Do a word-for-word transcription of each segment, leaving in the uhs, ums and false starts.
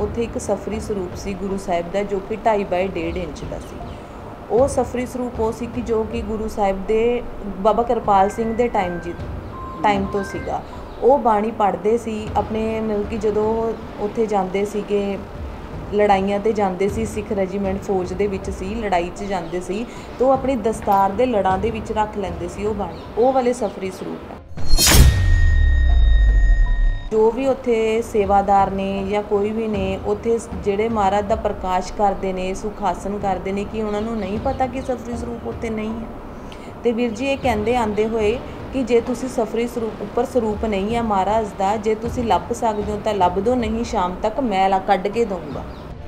ਉੱਥੇ ਇੱਕ ਸਫਰੀ ਸਰੂਪ ਸੀ ਗੁਰੂ ਸਾਹਿਬ ਦਾ, ਜੋ ਕਿ ਢਾਈ ਬਾਈ ਡੇਢ ਇੰਚ ਦਾ ਸੀ। ਉਹ ਸਫਰੀ ਸਰੂਪ ਉਹ ਸੀ ਕਿ ਜੋ ਕਿ ਗੁਰੂ ਸਾਹਿਬ ਦੇ ਬਾਬਾ ਕਿਰਪਾਲ ਸਿੰਘ ਦੇ ਟਾਈਮ ਜੀ ਟਾਈਮ ਤੋਂ ਸੀਗਾ। ਉਹ ਬਾਣੀ ਪੜ੍ਹਦੇ ਸੀ ਆਪਣੇ, ਮਤਲਬ ਕਿ ਜਦੋਂ ਉੱਥੇ ਜਾਂਦੇ ਸੀਗੇ ਲੜਾਈਆਂ 'ਤੇ ਜਾਂਦੇ ਸੀ, ਸਿੱਖ ਰੈਜੀਮੈਂਟ ਫੌਜ ਦੇ ਵਿੱਚ ਸੀ, ਲੜਾਈ 'ਚ ਜਾਂਦੇ ਸੀ, ਤਾਂ ਉਹ ਆਪਣੀ ਦਸਤਾਰ ਦੇ ਲੜਾਂ ਦੇ ਵਿੱਚ ਰੱਖ ਲੈਂਦੇ ਸੀ ਉਹ ਬਾਣੀ। ਉਹ ਵਾਲੇ ਸਫਰੀ ਸਰੂਪ ਹੈ। ਜੋ ਵੀ ਉੱਥੇ ਸੇਵਾਦਾਰ ਨੇ ਜਾਂ ਕੋਈ ਵੀ ਨੇ ਉੱਥੇ ਜਿਹੜੇ ਮਹਾਰਾਜ ਦਾ ਪ੍ਰਕਾਸ਼ ਕਰਦੇ ਨੇ, ਸੁਖਾਸਨ ਕਰਦੇ ਨੇ, ਕਿ ਉਹਨਾਂ ਨੂੰ ਨਹੀਂ ਪਤਾ ਕਿ ਸਫਰੀ ਸਰੂਪ ਉੱਥੇ ਨਹੀਂ ਹੈ। ਅਤੇ ਵੀਰ ਜੀ ਇਹ ਕਹਿੰਦੇ ਆਉਂਦੇ ਹੋਏ ਕਿ ਜੇ ਤੁਸੀਂ ਸਫਰੀ ਸਰੂਪ ਉੱਪਰ ਸਰੂਪ ਨਹੀਂ ਹੈ ਮਹਾਰਾਜ ਦਾ, ਜੇ ਤੁਸੀਂ ਲੱਭ ਸਕਦੇ ਹੋ ਤਾਂ ਲੱਭ ਦਿਓ, ਨਹੀਂ ਸ਼ਾਮ ਤੱਕ ਮੈਂ ਲਾ ਕੱਢ ਕੇ ਦਊਂਗਾ।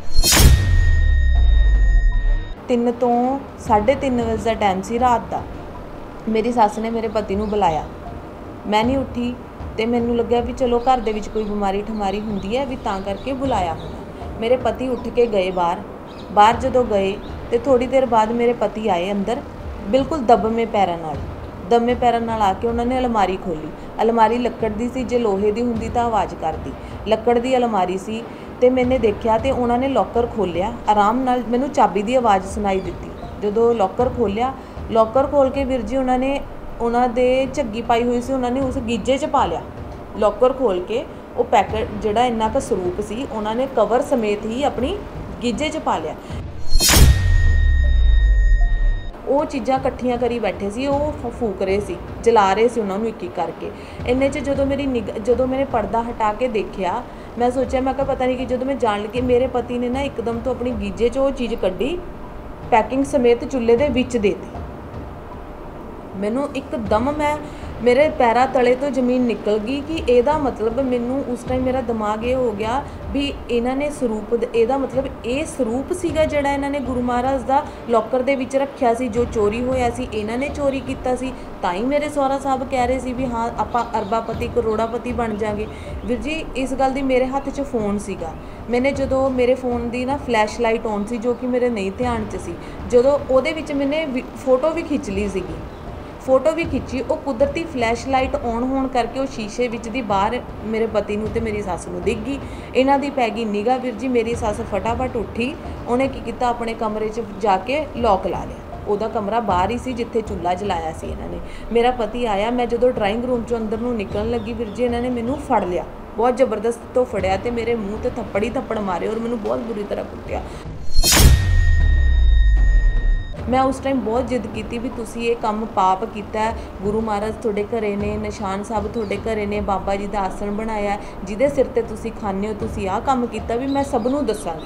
ਤਿੰਨ ਤੋਂ ਸਾਢੇ ਤਿੰਨ ਵਜੇ ਦਾ ਟਾਈਮ ਸੀ ਰਾਤ ਦਾ। ਮੇਰੀ ਸੱਸ ਨੇ ਮੇਰੇ ਪਤੀ ਨੂੰ ਬੁਲਾਇਆ, ਮੈਂ ਨਹੀਂ ਉੱਠੀ ਅਤੇ ਮੈਨੂੰ ਲੱਗਿਆ ਵੀ ਚਲੋ ਘਰ ਦੇ ਵਿੱਚ ਕੋਈ ਬਿਮਾਰੀ ਠਮਾਰੀ ਹੁੰਦੀ ਹੈ ਵੀ ਤਾਂ ਕਰਕੇ ਬੁਲਾਇਆ ਹੋਣਾ। ਮੇਰੇ ਪਤੀ ਉੱਠ ਕੇ ਗਏ ਬਾਹਰ। ਬਾਹਰ ਜਦੋਂ ਗਏ ਅਤੇ ਥੋੜ੍ਹੀ ਦੇਰ ਬਾਅਦ ਮੇਰੇ ਪਤੀ ਆਏ ਅੰਦਰ, ਬਿਲਕੁਲ ਦਬਵੇਂ ਪੈਰਾਂ ਨਾਲ ਦਬਵੇਂ ਪੈਰਾਂ ਨਾਲ ਆ ਕੇ ਉਹਨਾਂ ਨੇ ਅਲਮਾਰੀ ਖੋਲ੍ਹੀ। ਅਲਮਾਰੀ ਲੱਕੜ ਦੀ ਸੀ, ਜੇ ਲੋਹੇ ਦੀ ਹੁੰਦੀ ਤਾਂ ਆਵਾਜ਼ ਕਰਦੀ। ਲੱਕੜ ਦੀ ਅਲਮਾਰੀ ਸੀ ਅਤੇ ਮੈਨੇ ਦੇਖਿਆ ਅਤੇ ਉਹਨਾਂ ਨੇ ਲੋਕਰ ਖੋਲ੍ਹਿਆ ਆਰਾਮ ਨਾਲ। ਮੈਨੂੰ ਚਾਬੀ ਦੀ ਆਵਾਜ਼ ਸੁਣਾਈ ਦਿੱਤੀ ਜਦੋਂ ਲੋਕਰ ਖੋਲ੍ਹਿਆ। ਲੋਕਰ ਖੋਲ੍ਹ ਕੇ ਵੀਰ ਜੀ ਉਹਨਾਂ ਨੇ ਉਹਨਾਂ ਦੇ ਝੱਗੀ ਪਾਈ ਹੋਈ ਸੀ, ਉਹਨਾਂ ਨੇ ਉਸ ਗੀਜੇ 'ਚ ਪਾ ਲਿਆ। ਲੋਕਰ ਖੋਲ੍ਹ ਕੇ ਉਹ ਪੈਕਟ ਜਿਹੜਾ ਇੰਨਾ ਕੁ ਸਰੂਪ ਸੀ ਉਹਨਾਂ ਨੇ ਕਵਰ ਸਮੇਤ ਹੀ ਆਪਣੀ ਗੀਜੇ 'ਚ ਪਾ ਲਿਆ। ਉਹ ਚੀਜ਼ਾਂ ਇਕੱਠੀਆਂ ਕਰੀ ਬੈਠੇ ਸੀ, ਉਹ ਫੂਕ ਰਹੇ ਸੀ, ਜਲਾ ਰਹੇ ਸੀ ਉਹਨਾਂ ਨੂੰ ਇੱਕ ਇੱਕ ਕਰਕੇ। ਇੰਨੇ 'ਚ ਜਦੋਂ ਮੇਰੀ ਨਿਗ ਜਦੋਂ ਮੈਨੇ ਪਰਦਾ ਹਟਾ ਕੇ ਦੇਖਿਆ, ਮੈਂ ਸੋਚਿਆ, ਮੈਂ ਕਿਹਾ ਪਤਾ ਨਹੀਂ ਕਿ ਜਦੋਂ ਮੈਂ ਜਾਣ ਲੱਗੀ ਮੇਰੇ ਪਤੀ ਨੇ ਨਾ ਇੱਕਦਮ ਤੋਂ ਆਪਣੀ ਗੀਜੇ 'ਚ ਉਹ ਚੀਜ਼ ਕੱਢੀ, ਪੈਕਿੰਗ ਸਮੇਤ ਚੁੱਲ੍ਹੇ ਦੇ ਵਿੱਚ ਦੇ ਦਿੱਤੀ। ਮੈਨੂੰ ਇੱਕਦਮ ਮੈਂ ਮੇਰੇ ਪੈਰਾਂ ਤਲੇ ਤੋਂ ਜ਼ਮੀਨ ਨਿਕਲ ਗਈ ਕਿ ਇਹਦਾ ਮਤਲਬ, ਮੈਨੂੰ ਉਸ ਟਾਈਮ ਮੇਰਾ ਦਿਮਾਗ ਇਹ ਹੋ ਗਿਆ ਵੀ ਇਹਨਾਂ ਨੇ ਸਰੂਪ, ਇਹਦਾ ਮਤਲਬ ਇਹ ਸਰੂਪ ਸੀਗਾ ਜਿਹੜਾ ਇਹਨਾਂ ਨੇ ਗੁਰੂ ਮਹਾਰਾਜ ਦਾ ਲੋਕਰ ਦੇ ਵਿੱਚ ਰੱਖਿਆ ਸੀ, ਜੋ ਚੋਰੀ ਹੋਇਆ ਸੀ ਇਹਨਾਂ ਨੇ ਚੋਰੀ ਕੀਤਾ ਸੀ। ਤਾਂ ਹੀ ਮੇਰੇ ਸਹੁਰਾ ਸਾਹਿਬ ਕਹਿ ਰਹੇ ਸੀ ਵੀ ਹਾਂ ਆਪਾਂ ਅਰਬਾਪਤੀ ਕਰੋੜਾਪਤੀ ਬਣ ਜਾਵਾਂਗੇ। ਵੀਰ ਜੀ ਇਸ ਗੱਲ ਦੀ, ਮੇਰੇ ਹੱਥ 'ਚ ਫੋਨ ਸੀਗਾ, ਮੈਨੇ ਜਦੋਂ ਮੇਰੇ ਫੋਨ ਦੀ ਨਾ ਫਲੈਸ਼ ਲਾਈਟ ਔਨ ਸੀ ਜੋ ਕਿ ਮੇਰੇ ਨਹੀਂ ਧਿਆਨ 'ਚ ਸੀ, ਜਦੋਂ ਉਹਦੇ ਵਿੱਚ ਮੈਨੇ ਫੋਟੋ ਵੀ ਖਿੱਚ ਲਈ ਸੀਗੀ ਫੋਟੋ ਵੀ ਖਿੱਚੀ। ਉਹ ਕੁਦਰਤੀ ਫਲੈਸ਼ ਲਾਈਟ ਔਨ ਹੋਣ ਕਰਕੇ ਉਹ ਸ਼ੀਸ਼ੇ ਵਿੱਚ ਦੀ ਬਾਹਰ ਮੇਰੇ ਪਤੀ ਨੂੰ ਅਤੇ ਮੇਰੀ ਸੱਸ ਨੂੰ ਦਿਖ ਗਈ। ਇਹਨਾਂ ਦੀ ਪੈ ਗਈ ਨਿਗਾਹ। ਵੀਰ ਜੀ ਮੇਰੀ ਸੱਸ ਫਟਾਫਟ ਉੱਠੀ, ਉਹਨੇ ਕੀ ਕੀਤਾ, ਆਪਣੇ ਕਮਰੇ 'ਚ ਜਾ ਕੇ ਲੌਕ ਲਾ ਲਿਆ। ਉਹਦਾ ਕਮਰਾ ਬਾਹਰ ਹੀ ਸੀ ਜਿੱਥੇ ਚੁੱਲ੍ਹਾ ਜਲਾਇਆ ਸੀ ਇਹਨਾਂ ਨੇ। ਮੇਰਾ ਪਤੀ ਆਇਆ, ਮੈਂ ਜਦੋਂ ਡਰਾਇੰਗ ਰੂਮ 'ਚੋਂ ਅੰਦਰ ਨੂੰ ਨਿਕਲਣ ਲੱਗੀ ਵੀਰ ਜੀ ਇਹਨਾਂ ਨੇ ਮੈਨੂੰ ਫੜ ਲਿਆ, ਬਹੁਤ ਜ਼ਬਰਦਸਤ ਤੋਂ ਫੜਿਆ ਅਤੇ ਮੇਰੇ ਮੂੰਹ 'ਤੇ ਥੱਪੜ ਹੀ ਥੱਪੜ ਮਾਰੇ ਔਰ ਮੈਨੂੰ ਬਹੁਤ ਬੁਰੀ ਤਰ੍ਹਾਂ ਕੁੱਟਿਆ। ਮੈਂ ਉਸ ਟਾਈਮ ਬਹੁਤ ਜਿੱਦ ਕੀਤੀ ਵੀ ਤੁਸੀਂ ਇਹ ਕੰਮ ਪਾਪ ਕੀਤਾ, ਗੁਰੂ ਮਹਾਰਾਜ ਤੁਹਾਡੇ ਘਰੇ ਨੇ, ਨਿਸ਼ਾਨ ਸਾਹਿਬ ਤੁਹਾਡੇ ਘਰੇ ਨੇ, ਬਾਬਾ ਜੀ ਦਾ ਆਸਣ ਬਣਾਇਆ, ਜਿਹਦੇ ਸਿਰ 'ਤੇ ਤੁਸੀਂ ਖਾਂਦੇ ਹੋ, ਤੁਸੀਂ ਆਹ ਕੰਮ ਕੀਤਾ, ਵੀ ਮੈਂ ਸਭ ਨੂੰ ਦੱਸਾਂਗੀ।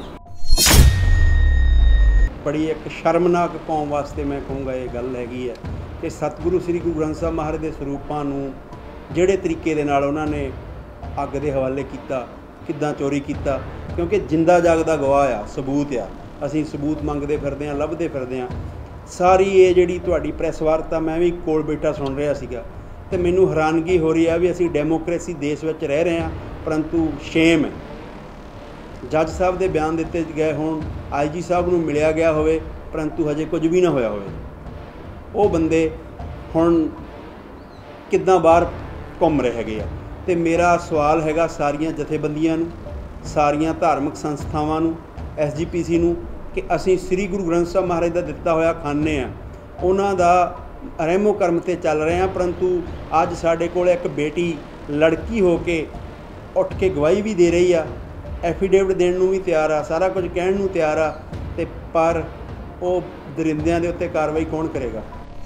ਬੜੀ ਇੱਕ ਸ਼ਰਮਨਾਕ ਕੌਮ ਵਾਸਤੇ ਮੈਂ ਕਹੂੰਗਾ ਇਹ ਗੱਲ ਹੈਗੀ ਹੈ ਕਿ ਸਤਿਗੁਰੂ ਸ੍ਰੀ ਗੁਰੂ ਗ੍ਰੰਥ ਸਾਹਿਬ ਮਹਾਰਾਜ ਦੇ ਸਰੂਪਾਂ ਨੂੰ ਜਿਹੜੇ ਤਰੀਕੇ ਦੇ ਨਾਲ ਉਹਨਾਂ ਨੇ ਅੱਗ ਦੇ ਹਵਾਲੇ ਕੀਤਾ, ਕਿੱਦਾਂ ਚੋਰੀ ਕੀਤਾ, ਕਿਉਂਕਿ ਜਿੰਦਾ ਜਾਗਦਾ ਗਵਾਹ ਆ, ਸਬੂਤ ਆ, ਅਸੀਂ ਸਬੂਤ ਮੰਗਦੇ ਫਿਰਦੇ ਹਾਂ, ਲੱਭਦੇ ਫਿਰਦੇ ਹਾਂ। ਸਾਰੀ ਇਹ ਜਿਹੜੀ ਤੁਹਾਡੀ ਪ੍ਰੈਸ ਵਾਰਤਾ ਮੈਂ ਵੀ ਕੋਲ ਬੈਠਾ ਸੁਣ ਰਿਹਾ ਸੀਗਾ ਅਤੇ ਮੈਨੂੰ ਹੈਰਾਨਗੀ ਹੋ ਰਹੀ ਆ ਵੀ ਅਸੀਂ ਡੈਮੋਕ੍ਰੇਸੀ ਦੇਸ਼ ਵਿੱਚ ਰਹਿ ਰਹੇ ਹਾਂ, ਪਰੰਤੂ ਸ਼ੇਮ ਹੈ। ਜੱਜ ਸਾਹਿਬ ਦੇ ਬਿਆਨ ਦਿੱਤੇ ਗਏ ਹੋਣ, ਆਈ ਜੀ ਸਾਹਿਬ ਨੂੰ ਮਿਲਿਆ ਗਿਆ ਹੋਵੇ, ਪਰੰਤੂ ਹਜੇ ਕੁਝ ਵੀ ਨਾ ਹੋਇਆ ਹੋਵੇ। ਉਹ ਬੰਦੇ ਹੁਣ ਕਿੱਦਾਂ ਬਾਹਰ ਘੁੰਮ ਰਹੇ ਹੈਗੇ ਆ। ਅਤੇ ਮੇਰਾ ਸਵਾਲ ਹੈਗਾ ਸਾਰੀਆਂ ਜਥੇਬੰਦੀਆਂ ਨੂੰ, ਸਾਰੀਆਂ ਧਾਰਮਿਕ ਸੰਸਥਾਵਾਂ ਨੂੰ, ਐਸ ਜੀ ਪੀ ਸੀ ਨੂੰ, ਕਿ ਅਸੀਂ ਸ੍ਰੀ ਗੁਰੂ ਗ੍ਰੰਥ ਸਾਹਿਬ ਮਹਾਰਾਜ ਦਾ ਦਿੱਤਾ ਹੋਇਆ ਖਾਂਦੇ ਹਾਂ, ਉਹਨਾਂ ਦਾ ਰਹਿਮੋ ਕਰਮ 'ਤੇ ਚੱਲ ਰਹੇ ਹਾਂ, ਪਰੰਤੂ ਅੱਜ ਸਾਡੇ ਕੋਲ ਇੱਕ ਬੇਟੀ ਲੜਕੀ ਹੋ ਕੇ ਉੱਠ ਕੇ ਗਵਾਹੀ ਵੀ ਦੇ ਰਹੀ ਆ, ਐਫੀਡੇਵਿਟ ਦੇਣ ਨੂੰ ਵੀ ਤਿਆਰ ਆ, ਸਾਰਾ ਕੁਝ ਕਹਿਣ ਨੂੰ ਤਿਆਰ ਆ, ਅਤੇ ਪਰ ਉਹ ਦਰਿੰਦਿਆਂ ਦੇ ਉੱਤੇ ਕਾਰਵਾਈ ਕੌਣ ਕਰੇਗਾ?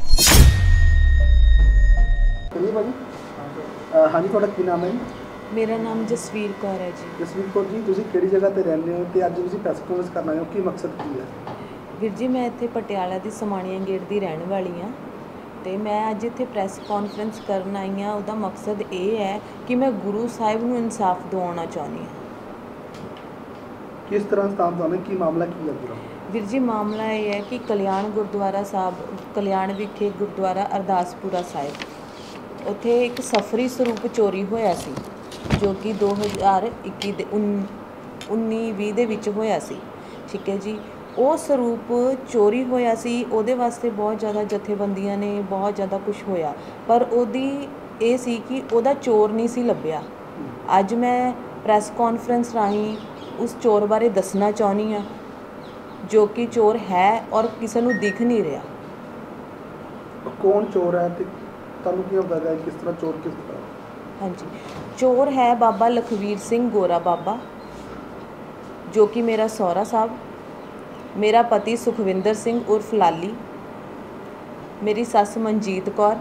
ਹਾਂਜੀ, ਤੁਹਾਡਾ ਕੀ ਨਾਮ ਹੈ? ਮੇਰਾ ਨਾਮ ਜਸਵੀਰ ਕੌਰ ਹੈ ਜੀ। ਜਸਵੀਰ ਕੌਰ ਜੀ, ਤੁਸੀਂ ਕਿਹੜੀ ਜਗ੍ਹਾ 'ਤੇ ਰਹਿੰਦੇ ਹੋ ਅਤੇ ਅੱਜ ਤੁਸੀਂ ਪ੍ਰੈਸ ਕਾਨਫਰੰਸ ਕਰਨਾ ਹੋ, ਕੀ ਮਕਸਦ ਕੀ ਹੈ? ਵੀਰ ਜੀ ਮੈਂ ਇੱਥੇ ਪਟਿਆਲਾ ਦੀ ਸਮਾਣੀਆਂ ਗੇਟ ਦੀ ਰਹਿਣ ਵਾਲੀ ਹਾਂ ਅਤੇ ਮੈਂ ਅੱਜ ਇੱਥੇ ਪ੍ਰੈਸ ਕਾਨਫਰੰਸ ਕਰਨ ਆਈ ਹਾਂ। ਉਹਦਾ ਮਕਸਦ ਇਹ ਹੈ ਕਿ ਮੈਂ ਗੁਰੂ ਸਾਹਿਬ ਨੂੰ ਇਨਸਾਫ ਦਿਵਾਉਣਾ ਚਾਹੁੰਦੀ ਹਾਂ। ਕਿਸ ਤਰ੍ਹਾਂ ਇਨਸਾਫ ਦਿਵਾਉਣਾ, ਕੀ ਮਾਮਲਾ ਕੀ ਹੈ ਪੂਰਾ? ਵੀਰ ਜੀ ਮਾਮਲਾ ਇਹ ਹੈ ਕਿ ਕਲਿਆਣ ਗੁਰਦੁਆਰਾ ਸਾਹਿਬ, ਕਲਿਆਣ ਵਿਖੇ ਗੁਰਦੁਆਰਾ ਅਰਦਾਸਪੁਰਾ ਸਾਹਿਬ, ਉੱਥੇ ਇੱਕ ਸਫਰੀ ਸਰੂਪ ਚੋਰੀ ਹੋਇਆ ਸੀ ਜੋ ਕਿ ਦੋ ਹਜ਼ਾਰ ਇੱਕੀ ਦੇ ਉਨ ਉੱਨੀ ਵੀਹ ਦੇ ਵਿੱਚ ਹੋਇਆ ਸੀ। ਠੀਕ ਹੈ ਜੀ, ਉਹ ਸਰੂਪ ਚੋਰੀ ਹੋਇਆ ਸੀ, ਉਹਦੇ ਵਾਸਤੇ ਬਹੁਤ ਜ਼ਿਆਦਾ ਜਥੇਬੰਦੀਆਂ ਨੇ, ਬਹੁਤ ਜ਼ਿਆਦਾ ਕੁਛ ਹੋਇਆ, ਪਰ ਉਹਦੀ ਇਹ ਸੀ ਕਿ ਉਹਦਾ ਚੋਰ ਨਹੀਂ ਸੀ ਲੱਭਿਆ। ਅੱਜ ਮੈਂ ਪ੍ਰੈਸ ਕਾਨਫਰੰਸ ਰਾਹੀਂ ਉਸ ਚੋਰ ਬਾਰੇ ਦੱਸਣਾ ਚਾਹੁੰਦੀ ਹਾਂ ਜੋ ਕਿ ਚੋਰ ਹੈ ਔਰ ਕਿਸੇ ਨੂੰ ਦਿਖ ਨਹੀਂ ਰਿਹਾ। ਕੌਣ ਚੋਰ ਹੈ ਤੇ ਤੁਹਾਨੂੰ ਕੀ ਹੁੰਦਾ ਹੈ ਕਿਸ ਤਰ੍ਹਾਂ ਚੋਰ ਕਿਸ ਤਰ੍ਹਾਂ? ਹਾਂਜੀ, ਚੋਰ ਹੈ ਬਾਬਾ ਲਖਵੀਰ ਸਿੰਘ ਗੋਰਾ ਬਾਬਾ, ਜੋ ਕਿ ਮੇਰਾ ਸਹੁਰਾ ਸਾਹਿਬ, ਮੇਰਾ ਪਤੀ ਸੁਖਵਿੰਦਰ ਸਿੰਘ ਉਰਫ ਲਾਲੀ, ਮੇਰੀ ਸੱਸ ਮਨਜੀਤ ਕੌਰ।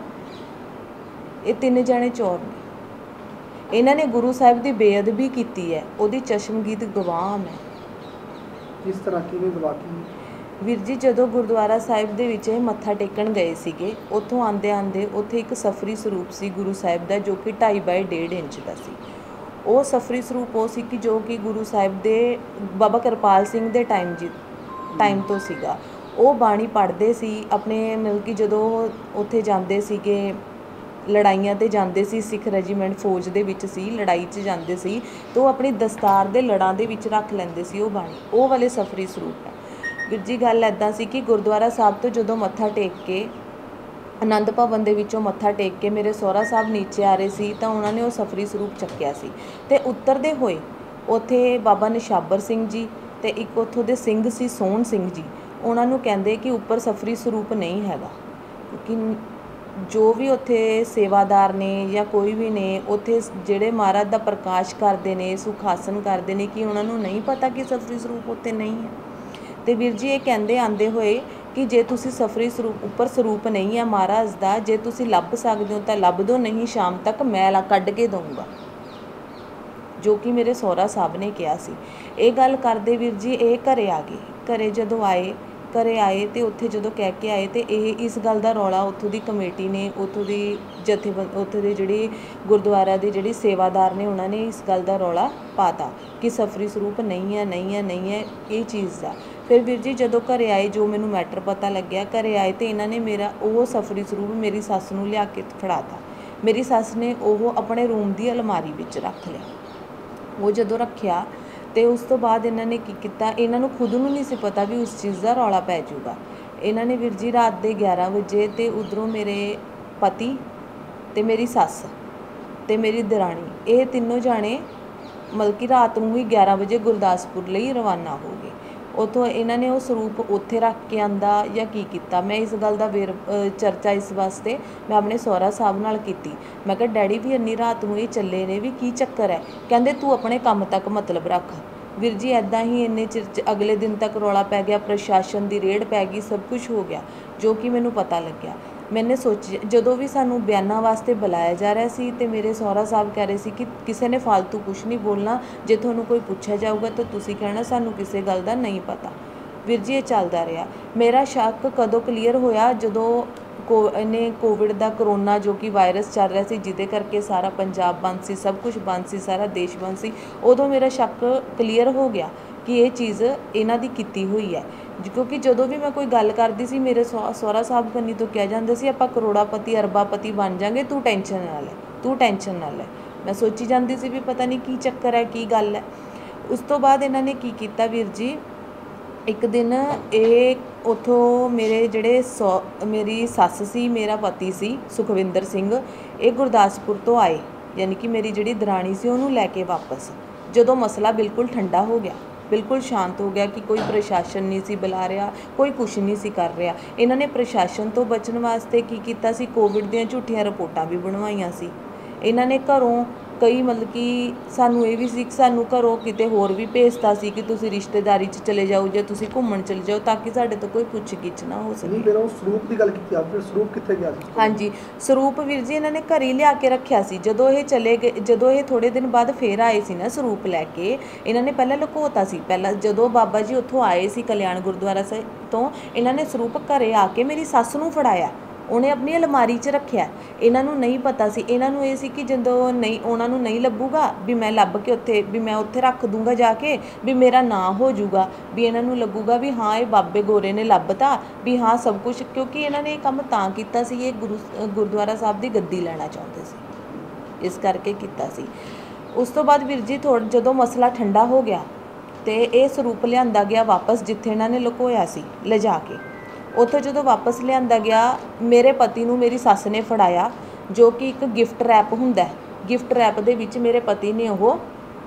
ਇਹ ਤਿੰਨ ਜਣੇ ਚੋਰ ਨੇ। ਇਹਨਾਂ ਨੇ ਗੁਰੂ ਸਾਹਿਬ ਦੀ ਬੇਅਦਬੀ ਕੀਤੀ ਹੈ, ਉਹਦੀ ਚਸ਼ਮਗੀਦ ਗਵਾਹ ਮੈਂ। ਕਿਸ ਤਰ੍ਹਾਂ ਕਿਵੇਂ ਗਵਾਹ ਕੀ? ਵੀਰ ਜੀ, ਜਦੋਂ ਗੁਰਦੁਆਰਾ ਸਾਹਿਬ ਦੇ ਵਿੱਚ ਇਹ ਮੱਥਾ ਟੇਕਣ ਗਏ ਸੀਗੇ, ਉੱਥੋਂ ਆਉਂਦੇ ਆਉਂਦੇ ਉੱਥੇ ਇੱਕ ਸਫਰੀ ਸਰੂਪ ਸੀ ਗੁਰੂ ਸਾਹਿਬ ਦਾ, ਜੋ ਕਿ ਢਾਈ ਬਾਈ ਡੇਢ ਇੰਚ ਦਾ ਸੀ। ਉਹ ਸਫਰੀ ਸਰੂਪ ਉਹ ਸੀ ਕਿ ਜੋ ਕਿ ਗੁਰੂ ਸਾਹਿਬ ਦੇ ਬਾਬਾ ਕਿਰਪਾਲ ਸਿੰਘ ਦੇ ਟਾਈਮ ਜੀ ਟਾਈਮ ਤੋਂ ਸੀਗਾ। ਉਹ ਬਾਣੀ ਪੜ੍ਹਦੇ ਸੀ ਆਪਣੇ, ਮਤਲਬ ਕਿ ਜਦੋਂ ਉੱਥੇ ਜਾਂਦੇ ਸੀਗੇ ਲੜਾਈਆਂ 'ਤੇ ਜਾਂਦੇ ਸੀ, ਸਿੱਖ ਰੈਜੀਮੈਂਟ ਫੌਜ ਦੇ ਵਿੱਚ ਸੀ, ਲੜਾਈ 'ਚ ਜਾਂਦੇ ਸੀ, ਤਾਂ ਉਹ ਆਪਣੀ ਦਸਤਾਰ ਦੇ ਲੜਾਂ ਦੇ ਵਿੱਚ ਰੱਖ ਲੈਂਦੇ ਸੀ ਉਹ ਬਾਣੀ। ਉਹ ਵਾਲੇ ਸਫਰੀ ਸਰੂਪ ਹੈ ਵੀਰ ਜੀ। ਗੱਲ ਇੱਦਾਂ ਸੀ ਕਿ ਗੁਰਦੁਆਰਾ ਸਾਹਿਬ ਤੋਂ ਜਦੋਂ ਮੱਥਾ ਟੇਕ ਕੇ ਆਨੰਦ ਭਵਨ ਦੇ ਵਿੱਚੋਂ ਮੱਥਾ ਟੇਕ ਕੇ ਮੇਰੇ ਸਹੁਰਾ ਸਾਹਿਬ ਨੀਚੇ ਆ ਰਹੇ ਸੀ, ਤਾਂ ਉਹਨਾਂ ਨੇ ਉਹ ਸਫਰੀ ਸਰੂਪ ਚੱਕਿਆ ਸੀ। ਅਤੇ ਉਤਰਦੇ ਹੋਏ ਉੱਥੇ ਬਾਬਾ ਨਿਸ਼ਾਬਰ ਸਿੰਘ ਜੀ ਅਤੇ ਇੱਕ ਉੱਥੋਂ ਦੇ ਸਿੰਘ ਸੀ ਸੋਹਣ ਸਿੰਘ ਜੀ, ਉਹਨਾਂ ਨੂੰ ਕਹਿੰਦੇ ਕਿ ਉੱਪਰ ਸਫਰੀ ਸਰੂਪ ਨਹੀਂ ਹੈਗਾ, ਕਿਉਂਕਿ ਜੋ ਵੀ ਉੱਥੇ ਸੇਵਾਦਾਰ ਨੇ ਜਾਂ ਕੋਈ ਵੀ ਨੇ ਉੱਥੇ ਜਿਹੜੇ ਮਹਾਰਾਜ ਦਾ ਪ੍ਰਕਾਸ਼ ਕਰਦੇ ਨੇ, ਸੁਖਾਸਨ ਕਰਦੇ ਨੇ, ਕਿ ਉਹਨਾਂ ਨੂੰ ਨਹੀਂ ਪਤਾ ਕਿ ਸਫਰੀ ਸਰੂਪ ਉੱਥੇ ਨਹੀਂ ਹੈ। ਅਤੇ ਵੀਰ ਜੀ, ਇਹ ਕਹਿੰਦੇ ਆਉਂਦੇ ਹੋਏ ਕਿ ਜੇ ਤੁਸੀਂ ਸਫਰੀ ਸਰੂਪ ਉੱਪਰ ਸਰੂਪ ਨਹੀਂ ਹੈ ਮਹਾਰਾਜ ਦਾ, ਜੇ ਤੁਸੀਂ ਲੱਭ ਸਕਦੇ ਹੋ ਤਾਂ ਲੱਭ ਦਿਓ, ਨਹੀਂ ਸ਼ਾਮ ਤੱਕ ਮੈਂ ਲਾ ਕੱਢ ਕੇ ਦਊਂਗਾ, ਜੋ ਕਿ ਮੇਰੇ ਸਹੁਰਾ ਸਾਹਿਬ ਨੇ ਕਿਹਾ ਸੀ। ਇਹ ਗੱਲ ਕਰਦੇ ਵੀਰ ਜੀ ਇਹ ਘਰੇ ਆ ਗਏ। ਘਰੇ ਜਦੋਂ ਆਏ ਘਰੇ ਆਏ ਅਤੇ ਉੱਥੇ ਜਦੋਂ ਕਹਿ ਕੇ ਆਏ ਅਤੇ ਇਹ ਇਸ ਗੱਲ ਦਾ ਰੌਲਾ ਉੱਥੋਂ ਦੀ ਕਮੇਟੀ ਨੇ, ਉੱਥੋਂ ਦੀ ਜਥੇਬੰਦ ਉੱਥੋਂ ਦੀ ਜਿਹੜੀ ਗੁਰਦੁਆਰਾ ਦੀ ਜਿਹੜੀ ਸੇਵਾਦਾਰ ਨੇ, ਉਹਨਾਂ ਨੇ ਇਸ ਗੱਲ ਦਾ ਰੌਲਾ ਪਾਤਾ ਕਿ ਸਫਰੀ ਸਰੂਪ ਨਹੀਂ ਹੈ ਨਹੀਂ ਹੈ ਨਹੀਂ ਹੈ ਇਹ ਚੀਜ਼ ਦਾ। ਫਿਰ ਵੀਰ ਜੀ ਜਦੋਂ ਘਰੇ ਆਏ, ਜੋ ਮੈਨੂੰ ਮੈਟਰ ਪਤਾ ਲੱਗਿਆ, ਘਰੇ ਆਏ ਅਤੇ ਇਹਨਾਂ ਨੇ ਮੇਰਾ ਉਹ ਸਫਰੀ ਸਰੂਪ ਮੇਰੀ ਸੱਸ ਨੂੰ ਲਿਆ ਕੇ ਫੜਾਤਾ। ਮੇਰੀ ਸੱਸ ਨੇ ਉਹ ਆਪਣੇ ਰੂਮ ਦੀ ਅਲਮਾਰੀ ਵਿੱਚ ਰੱਖ ਲਿਆ। ਉਹ ਜਦੋਂ ਰੱਖਿਆ ਅਤੇ ਉਸ ਤੋਂ ਬਾਅਦ ਇਹਨਾਂ ਨੇ ਕੀ ਕੀਤਾ, ਇਹਨਾਂ ਨੂੰ ਖੁਦ ਨੂੰ ਨਹੀਂ ਸੀ ਪਤਾ ਵੀ ਉਸ ਚੀਜ਼ ਦਾ ਰੌਲਾ ਪੈ ਜਾਊਗਾ। ਇਹਨਾਂ ਨੇ ਵੀਰ ਜੀ ਰਾਤ ਦੇ ਗਿਆਰਾਂ ਵਜੇ ਅਤੇ ਉੱਧਰੋਂ ਮੇਰੇ ਪਤੀ ਅਤੇ ਮੇਰੀ ਸੱਸ ਅਤੇ ਮੇਰੀ ਦਰਾਣੀ, ਇਹ ਤਿੰਨੋਂ ਜਾਣੇ ਮਤਲਬ ਕਿ ਰਾਤ ਨੂੰ ਹੀ ਗਿਆਰਾਂ ਵਜੇ ਗੁਰਦਾਸਪੁਰ ਲਈ ਰਵਾਨਾ ਹੋ ਗਏ। ਉੱਥੋਂ ਇਹਨਾਂ ਨੇ ਉਹ ਸਰੂਪ ਉੱਥੇ ਰੱਖ ਕੇ ਆਂਦਾ ਜਾਂ ਕੀ ਕੀਤਾ, ਮੈਂ ਇਸ ਗੱਲ ਦਾ ਵੇਰ ਚਰਚਾ ਇਸ ਵਾਸਤੇ ਮੈਂ ਆਪਣੇ ਸਹੁਰਾ ਸਾਹਿਬ ਨਾਲ ਕੀਤੀ। ਮੈਂ ਕਿਹਾ ਡੈਡੀ ਵੀ ਇੰਨੀ ਰਾਤ ਨੂੰ ਇਹ ਚੱਲੇ ਨੇ, ਵੀ ਕੀ ਚੱਕਰ ਹੈ? ਕਹਿੰਦੇ ਤੂੰ ਆਪਣੇ ਕੰਮ ਤੱਕ ਮਤਲਬ ਰੱਖ। ਵੀਰ ਜੀ ਇੱਦਾਂ ਹੀ ਇੰਨੇ ਚਿਰ 'ਚ ਅਗਲੇ ਦਿਨ ਤੱਕ ਰੌਲਾ ਪੈ ਗਿਆ, ਪ੍ਰਸ਼ਾਸਨ ਦੀ ਰੇਡ ਪੈ ਗਈ, ਸਭ ਕੁਝ ਹੋ ਗਿਆ ਜੋ ਕਿ ਮੈਨੂੰ ਪਤਾ ਲੱਗਿਆ। ਮੈਨੇ ਸੋਚਿਆ, ਜਦੋਂ ਵੀ ਸਾਨੂੰ ਬਿਆਨਾਂ ਵਾਸਤੇ ਬੁਲਾਇਆ ਜਾ ਰਿਹਾ ਸੀ ਅਤੇ ਮੇਰੇ ਸਹੁਰਾ ਸਾਹਿਬ ਕਹਿ ਰਹੇ ਸੀ ਕਿ ਕਿਸੇ ਨੇ ਫਾਲਤੂ ਕੁਛ ਨਹੀਂ ਬੋਲਣਾ, ਜੇ ਤੁਹਾਨੂੰ ਕੋਈ ਪੁੱਛਿਆ ਜਾਊਗਾ ਤਾਂ ਤੁਸੀਂ ਕਹਿਣਾ ਸਾਨੂੰ ਕਿਸੇ ਗੱਲ ਦਾ ਨਹੀਂ ਪਤਾ। ਵੀਰ ਜੀ ਇਹ ਚੱਲਦਾ ਰਿਹਾ। ਮੇਰਾ ਸ਼ੱਕ ਕਦੋਂ ਕਲੀਅਰ ਹੋਇਆ, ਜਦੋਂ ਕੋ ਇਹਨੇ ਕੋਵਿਡ ਦਾ ਕਰੋਨਾ ਜੋ ਕਿ ਵਾਇਰਸ ਚੱਲ ਰਿਹਾ ਸੀ, ਜਿਹਦੇ ਕਰਕੇ ਸਾਰਾ ਪੰਜਾਬ ਬੰਦ ਸੀ, ਸਭ ਕੁਝ ਬੰਦ ਸੀ, ਸਾਰਾ ਦੇਸ਼ ਬੰਦ ਸੀ, ਉਦੋਂ ਮੇਰਾ ਸ਼ੱਕ ਕਲੀਅਰ ਹੋ ਗਿਆ ਕਿ ਇਹ ਚੀਜ਼ ਇਹਨਾਂ ਦੀ ਕੀਤੀ ਹੋਈ ਹੈ। ਕਿਉਂਕਿ ਜਦੋਂ ਵੀ ਮੈਂ ਕੋਈ ਗੱਲ ਕਰਦੀ ਸੀ, ਮੇਰੇ ਸਹੁ ਸਹੁਰਾ ਸਾਹਿਬ ਕੰਨੀ ਤੋਂ ਕਿਹਾ ਜਾਂਦਾ ਸੀ ਆਪਾਂ ਕਰੋੜਾਪਤੀ ਅਰਬਾਪਤੀ ਬਣ ਜਾਂਗੇ, ਤੂੰ ਟੈਨਸ਼ਨ ਨਾ ਲੈ, ਤੂੰ ਟੈਨਸ਼ਨ ਨਾ ਲੈ। ਮੈਂ ਸੋਚੀ ਜਾਂਦੀ ਸੀ ਵੀ ਪਤਾ ਨਹੀਂ ਕੀ ਚੱਕਰ ਹੈ, ਕੀ ਗੱਲ ਹੈ। ਉਸ ਤੋਂ ਬਾਅਦ ਇਹਨਾਂ ਨੇ ਕੀ ਕੀਤਾ ਵੀਰ ਜੀ, ਇੱਕ ਦਿਨ ਇਹ ਉੱਥੋਂ ਮੇਰੇ ਜਿਹੜੇ ਸੌ ਮੇਰੀ ਸੱਸ ਸੀ, ਮੇਰਾ ਪਤੀ ਸੀ ਸੁਖਵਿੰਦਰ ਸਿੰਘ, ਇਹ ਗੁਰਦਾਸਪੁਰ ਤੋਂ ਆਏ, ਯਾਨੀ ਕਿ ਮੇਰੀ ਜਿਹੜੀ ਦਰਾਣੀ ਸੀ ਉਹਨੂੰ ਲੈ ਕੇ ਵਾਪਸ। ਜਦੋਂ ਮਸਲਾ ਬਿਲਕੁਲ ਠੰਡਾ ਹੋ ਗਿਆ, ਬਿਲਕੁਲ ਸ਼ਾਂਤ ਹੋ ਗਿਆ ਕਿ ਕੋਈ ਪ੍ਰਸ਼ਾਸਨ ਨਹੀਂ ਸੀ ਬੁਲਾ ਰਿਹਾ, ਕੋਈ ਕੁਛ ਨਹੀਂ ਸੀ ਕਰ ਰਿਹਾ, ਇਹਨਾਂ ਨੇ ਪ੍ਰਸ਼ਾਸਨ ਤੋਂ ਬਚਣ ਵਾਸਤੇ ਕੀ ਕੀਤਾ ਸੀ, ਕੋਵਿਡ ਦੀਆਂ ਝੂਠੀਆਂ ਰਿਪੋਰਟਾਂ ਵੀ ਬਣਵਾਈਆਂ ਸੀ। ਇਹਨਾਂ ਨੇ ਘਰੋਂ ਕਈ ਮਤਲਬ ਕਿ ਸਾਨੂੰ ਇਹ ਵੀ ਸੀ ਕਿ ਸਾਨੂੰ ਘਰੋਂ ਕਿਤੇ ਹੋਰ ਵੀ ਭੇਜਤਾ ਸੀ ਕਿ ਤੁਸੀਂ ਰਿਸ਼ਤੇਦਾਰੀ 'ਚ ਚਲੇ ਜਾਓ ਜਾਂ ਤੁਸੀਂ ਘੁੰਮਣ ਚਲੇ ਜਾਓ, ਤਾਂ ਕਿ ਸਾਡੇ ਤੋਂ ਕੋਈ ਪੁੱਛ ਗਿੱਛ ਨਾ ਹੋ ਸਕੇ। ਫਿਰ ਉਹ ਸਰੂਪ ਦੀ ਗੱਲ ਕੀਤੀ ਆ, ਫਿਰ ਸਰੂਪ ਕਿੱਥੇ ਗਿਆ ਸੀ? ਹਾਂਜੀ, ਸਰੂਪ ਵੀਰ ਜੀ ਇਹਨਾਂ ਨੇ ਘਰ ਹੀ ਲਿਆ ਕੇ ਰੱਖਿਆ ਸੀ। ਜਦੋਂ ਇਹ ਚਲੇ ਗਏ, ਜਦੋਂ ਇਹ ਥੋੜ੍ਹੇ ਦਿਨ ਬਾਅਦ ਫੇਰ ਆਏ ਸੀ ਨਾ ਸਰੂਪ ਲੈ ਕੇ, ਇਹਨਾਂ ਨੇ ਪਹਿਲਾਂ ਲੁਕੋਤਾ ਸੀ। ਪਹਿਲਾਂ ਜਦੋਂ ਬਾਬਾ ਜੀ ਉੱਥੋਂ ਆਏ ਸੀ ਕਲਿਆਣ ਗੁਰਦੁਆਰਾ ਸਾਹਿਬ ਤੋਂ, ਇਹਨਾਂ ਨੇ ਸਰੂਪ ਘਰੇ ਆ ਕੇ ਮੇਰੀ ਸੱਸ ਨੂੰ ਫੜਾਇਆ, ਉਹਨੇ ਆਪਣੀ ਅਲਮਾਰੀ 'ਚ ਰੱਖਿਆ। ਇਹਨਾਂ ਨੂੰ ਨਹੀਂ ਪਤਾ ਸੀ, ਇਹਨਾਂ ਨੂੰ ਇਹ ਸੀ ਕਿ ਜਦੋਂ ਨਹੀਂ ਉਹਨਾਂ ਨੂੰ ਨਹੀਂ ਲੱਭੂਗਾ ਵੀ ਮੈਂ ਲੱਭ ਕੇ ਉੱਥੇ ਵੀ ਮੈਂ ਉੱਥੇ ਰੱਖ ਦੂੰਗਾ ਜਾ ਕੇ, ਵੀ ਮੇਰਾ ਨਾਂ ਹੋ ਜਾਊਗਾ, ਵੀ ਇਹਨਾਂ ਨੂੰ ਲੱਗੂਗਾ ਵੀ ਹਾਂ ਇਹ ਬਾਬੇ ਗੋਰੇ ਨੇ ਲੱਭਤਾ, ਵੀ ਹਾਂ ਸਭ ਕੁਝ। ਕਿਉਂਕਿ ਇਹਨਾਂ ਨੇ ਇਹ ਕੰਮ ਤਾਂ ਕੀਤਾ ਸੀ, ਇਹ ਗੁਰੂ ਗੁਰਦੁਆਰਾ ਸਾਹਿਬ ਦੀ ਗੱਦੀ ਲੈਣਾ ਚਾਹੁੰਦੇ ਸੀ, ਇਸ ਕਰਕੇ ਕੀਤਾ ਸੀ। ਉਸ ਤੋਂ ਬਾਅਦ ਵੀਰ ਜੀ ਥੋੜ੍ਹਾ ਜਦੋਂ ਮਸਲਾ ਠੰਡਾ ਹੋ ਗਿਆ ਅਤੇ ਇਹ ਸਰੂਪ ਲਿਆਂਦਾ ਗਿਆ ਵਾਪਸ, ਜਿੱਥੇ ਇਹਨਾਂ ਨੇ ਲੁਕੋਇਆ ਸੀ ਲਿਜਾ ਕੇ। ਉੱਥੋਂ ਜਦੋਂ ਵਾਪਸ ਲਿਆਂਦਾ ਗਿਆ, ਮੇਰੇ ਪਤੀ ਨੂੰ ਮੇਰੀ ਸੱਸ ਨੇ ਫੜਾਇਆ, ਜੋ ਕਿ ਇੱਕ ਗਿਫਟ ਰੈਪ ਹੁੰਦਾ ਹੈ। ਗਿਫਟ ਰੈਪ ਦੇ ਵਿੱਚ ਮੇਰੇ ਪਤੀ ਨੇ ਉਹ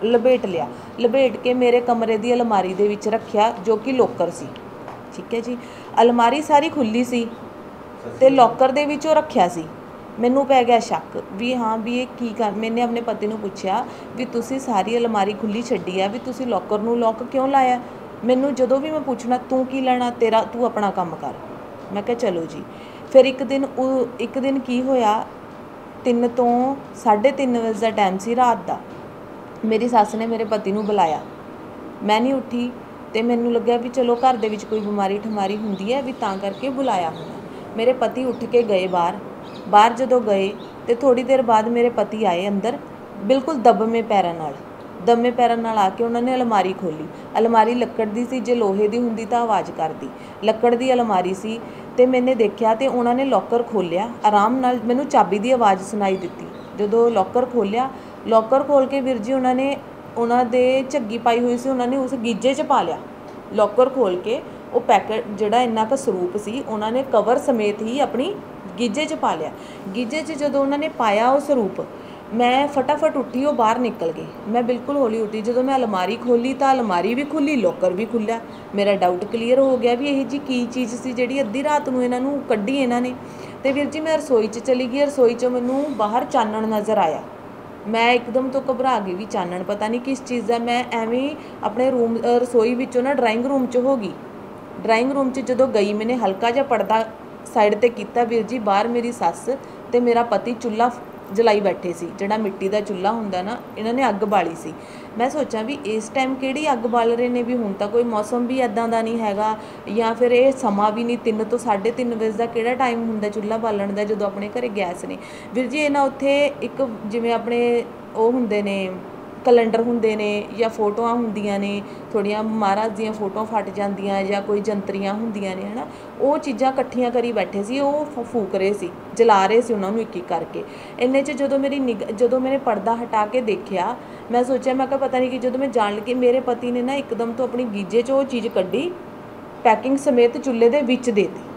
ਲਪੇਟ ਲਿਆ। ਲਪੇਟ ਕੇ ਮੇਰੇ ਕਮਰੇ ਦੀ ਅਲਮਾਰੀ ਦੇ ਵਿੱਚ ਰੱਖਿਆ ਜੋ ਕਿ ਲੋਕਰ ਸੀ। ਠੀਕ ਹੈ ਜੀ। ਅਲਮਾਰੀ ਸਾਰੀ ਖੁੱਲ੍ਹੀ ਸੀ ਅਤੇ ਲੋਕਰ ਦੇ ਵਿੱਚ ਉਹ ਰੱਖਿਆ ਸੀ। ਮੈਨੂੰ ਪੈ ਗਿਆ ਸ਼ੱਕ ਵੀ ਹਾਂ ਵੀ ਇਹ ਕੀ ਕਰ ਮੈਨੇ ਆਪਣੇ ਪਤੀ ਨੂੰ ਪੁੱਛਿਆ ਵੀ ਤੁਸੀਂ ਸਾਰੀ ਅਲਮਾਰੀ ਖੁੱਲ੍ਹੀ ਛੱਡੀ ਆ, ਵੀ ਤੁਸੀਂ ਲੋਕਰ ਨੂੰ ਲੋਕ ਕਿਉਂ ਲਾਇਆ? ਮੈਨੂੰ ਜਦੋਂ ਵੀ ਮੈਂ ਪੁੱਛਣਾ ਤੂੰ ਕੀ ਲੈਣਾ, ਤੇਰਾ ਤੂੰ ਆਪਣਾ ਕੰਮ ਕਰ। ਮੈਂ ਕਿਹਾ ਚਲੋ ਜੀ। ਫਿਰ ਇੱਕ ਦਿਨ ਉਹ ਇੱਕ ਦਿਨ ਕੀ ਹੋਇਆ, ਤਿੰਨ ਤੋਂ ਸਾਢੇ ਤਿੰਨ ਵਜੇ ਦਾ ਟਾਈਮ ਸੀ ਰਾਤ ਦਾ। ਮੇਰੀ ਸੱਸ ਨੇ ਮੇਰੇ ਪਤੀ ਨੂੰ ਬੁਲਾਇਆ, ਮੈਂ ਨਹੀਂ ਉੱਠੀ ਅਤੇ ਮੈਨੂੰ ਲੱਗਿਆ ਵੀ ਚਲੋ ਘਰ ਦੇ ਵਿੱਚ ਕੋਈ ਬਿਮਾਰੀ ਠਮਾਰੀ ਹੁੰਦੀ ਹੈ ਵੀ ਤਾਂ ਕਰਕੇ ਬੁਲਾਇਆ ਹੋਣਾ। ਮੇਰੇ ਪਤੀ ਉੱਠ ਕੇ ਗਏ ਬਾਹਰ। ਬਾਹਰ ਜਦੋਂ ਗਏ ਅਤੇ ਥੋੜ੍ਹੀ ਦੇਰ ਬਾਅਦ ਮੇਰੇ ਪਤੀ ਆਏ ਅੰਦਰ, ਬਿਲਕੁਲ ਦਬਵੇਂ ਪੈਰਾਂ ਨਾਲ ਦਬਵੇਂ ਪੈਰਾਂ ਨਾਲ ਆ ਕੇ ਉਹਨਾਂ ਨੇ ਅਲਮਾਰੀ ਖੋਲ੍ਹੀ। ਅਲਮਾਰੀ ਲੱਕੜ ਦੀ ਸੀ, ਜੇ ਲੋਹੇ ਦੀ ਹੁੰਦੀ ਤਾਂ ਆਵਾਜ਼ ਕਰਦੀ। ਲੱਕੜ ਦੀ ਅਲਮਾਰੀ ਸੀ ਅਤੇ ਮੈਨੇ ਦੇਖਿਆ ਅਤੇ ਉਹਨਾਂ ਨੇ ਲੋਕਰ ਖੋਲ੍ਹਿਆ ਆਰਾਮ ਨਾਲ। ਮੈਨੂੰ ਚਾਬੀ ਦੀ ਆਵਾਜ਼ ਸੁਣਾਈ ਦਿੱਤੀ। ਜਦੋਂ ਲੋਕਰ ਖੋਲ੍ਹਿਆ, ਲੋਕਰ ਖੋਲ੍ਹ ਕੇ ਵੀਰ ਜੀ ਉਹਨਾਂ ਨੇ ਉਹਨਾਂ ਦੇ ਝੱਗੀ ਪਾਈ ਹੋਈ ਸੀ, ਉਹਨਾਂ ਨੇ ਉਸ ਗੀਜੇ 'ਚ ਪਾ ਲਿਆ। ਲੋਕਰ ਖੋਲ੍ਹ ਕੇ ਉਹ ਪੈਕਟ ਜਿਹੜਾ ਇੰਨਾ ਕੁ ਸਰੂਪ ਸੀ ਉਹਨਾਂ ਨੇ ਕਵਰ ਸਮੇਤ ਹੀ ਆਪਣੀ ਗੀਜੇ 'ਚ ਪਾ ਲਿਆ। ਗੀਜੇ 'ਚ ਜਦੋਂ ਉਹਨਾਂ ਨੇ ਪਾਇਆ ਉਹ ਸਰੂਪ, ਮੈਂ ਫਟਾਫਟ ਉੱਠੀ, ਉਹ ਬਾਹਰ ਨਿਕਲ ਗਏ। ਮੈਂ ਬਿਲਕੁਲ ਹੌਲੀ ਉੱਠੀ। ਜਦੋਂ ਮੈਂ ਅਲਮਾਰੀ ਖੋਲ੍ਹੀ ਤਾਂ ਅਲਮਾਰੀ ਵੀ ਖੁੱਲ੍ਹੀ, ਲੋਕਰ ਵੀ ਖੁੱਲ੍ਹਾ। ਮੇਰਾ ਡਾਊਟ ਕਲੀਅਰ ਹੋ ਗਿਆ ਵੀ ਇਹ ਜੀ ਕੀ ਚੀਜ਼ ਸੀ ਜਿਹੜੀ ਅੱਧੀ ਰਾਤ ਨੂੰ ਇਹਨਾਂ ਨੂੰ ਕੱਢੀ ਇਹਨਾਂ ਨੇ। ਅਤੇ ਵੀਰ ਜੀ ਮੈਂ ਰਸੋਈ 'ਚ ਚਲੀ ਗਈ। ਰਸੋਈ 'ਚੋਂ ਮੈਨੂੰ ਬਾਹਰ ਚਾਨਣ ਨਜ਼ਰ ਆਇਆ। ਮੈਂ ਇੱਕਦਮ ਤੋਂ ਘਬਰਾ ਗਈ ਵੀ ਚਾਨਣ ਪਤਾ ਨਹੀਂ ਕਿਸ ਚੀਜ਼ ਦਾ। ਮੈਂ ਐਵੇਂ ਆਪਣੇ ਰੂਮ ਰਸੋਈ ਵਿੱਚੋਂ ਨਾ ਡਰਾਇੰਗ ਰੂਮ 'ਚ ਹੋ ਗਈ। ਡਰਾਇੰਗ ਰੂਮ 'ਚ ਜਦੋਂ ਗਈ, ਮੈਨੇ ਹਲਕਾ ਜਿਹਾ ਪਰਦਾ ਸਾਈਡ 'ਤੇ ਕੀਤਾ। ਵੀਰ ਜੀ ਬਾਹਰ ਮੇਰੀ ਸੱਸ ਅਤੇ ਮੇਰਾ ਪਤੀ ਚੁੱਲ੍ਹਾ ਜਲਾਈ ਬੈਠੇ ਸੀ, ਜਿਹੜਾ ਮਿੱਟੀ ਦਾ ਚੁੱਲ੍ਹਾ ਹੁੰਦਾ ਨਾ, ਇਹਨਾਂ ਨੇ ਅੱਗ ਬਾਲੀ ਸੀ। ਮੈਂ ਸੋਚਾਂ ਵੀ ਇਸ ਟਾਈਮ ਕਿਹੜੀ ਅੱਗ ਬਾਲ ਰਹੇ ਨੇ, ਵੀ ਹੁਣ ਤਾਂ ਕੋਈ ਮੌਸਮ ਵੀ ਇੱਦਾਂ ਦਾ ਨਹੀਂ ਹੈਗਾ ਜਾਂ ਫਿਰ ਇਹ ਸਮਾਂ ਵੀ ਨਹੀਂ, ਤਿੰਨ ਤੋਂ ਸਾਢੇ ਤਿੰਨ ਵਜੇ ਦਾ ਕਿਹੜਾ ਟਾਈਮ ਹੁੰਦਾ ਚੁੱਲ੍ਹਾ ਬਾਲਣ ਦਾ ਜਦੋਂ ਆਪਣੇ ਘਰੇ ਗੈਸ ਨੇ। ਵੀਰ ਜੀ ਇਹ ਨਾ ਉੱਥੇ ਇੱਕ ਜਿਵੇਂ ਆਪਣੇ ਉਹ ਹੁੰਦੇ ਨੇ ਕੈਲੰਡਰ ਹੁੰਦੇ ਨੇ ਜਾਂ ਫੋਟੋਆਂ ਹੁੰਦੀਆਂ ਨੇ, ਥੋੜ੍ਹੀਆਂ ਮਹਾਰਾਜ ਦੀਆਂ ਫੋਟੋਆਂ ਫਟ ਜਾਂਦੀਆਂ ਜਾਂ ਕੋਈ ਜੰਤਰੀਆਂ ਹੁੰਦੀਆਂ ਨੇ ਹੈ ਨਾ, ਉਹ ਚੀਜ਼ਾਂ ਇਕੱਠੀਆਂ ਕਰੀ ਬੈਠੇ ਸੀ। ਉਹ ਫ ਫੂਕ ਰਹੇ ਸੀ, ਜਲਾ ਰਹੇ ਸੀ ਉਹਨਾਂ ਨੂੰ ਇੱਕ ਇੱਕ ਕਰਕੇ। ਇੰਨੇ 'ਚ ਜਦੋਂ ਮੇਰੀ ਨਿਗ ਜਦੋਂ ਮੈਨੇ ਪਰਦਾ ਹਟਾ ਕੇ ਦੇਖਿਆ, ਮੈਂ ਸੋਚਿਆ ਮੈਂ ਕਿਹਾ ਪਤਾ ਨਹੀਂ ਕਿ ਜਦੋਂ ਮੈਂ ਜਾਣ ਲੱਗੀ, ਮੇਰੇ ਪਤੀ ਨੇ ਨਾ ਇੱਕਦਮ ਤੋਂ ਆਪਣੀ ਗੀਜੇ 'ਚ ਉਹ ਚੀਜ਼ ਕੱਢੀ, ਪੈਕਿੰਗ ਸਮੇਤ ਚੁੱਲ੍ਹੇ ਦੇ ਵਿੱਚ ਦੇ ਦਿੱਤੀ।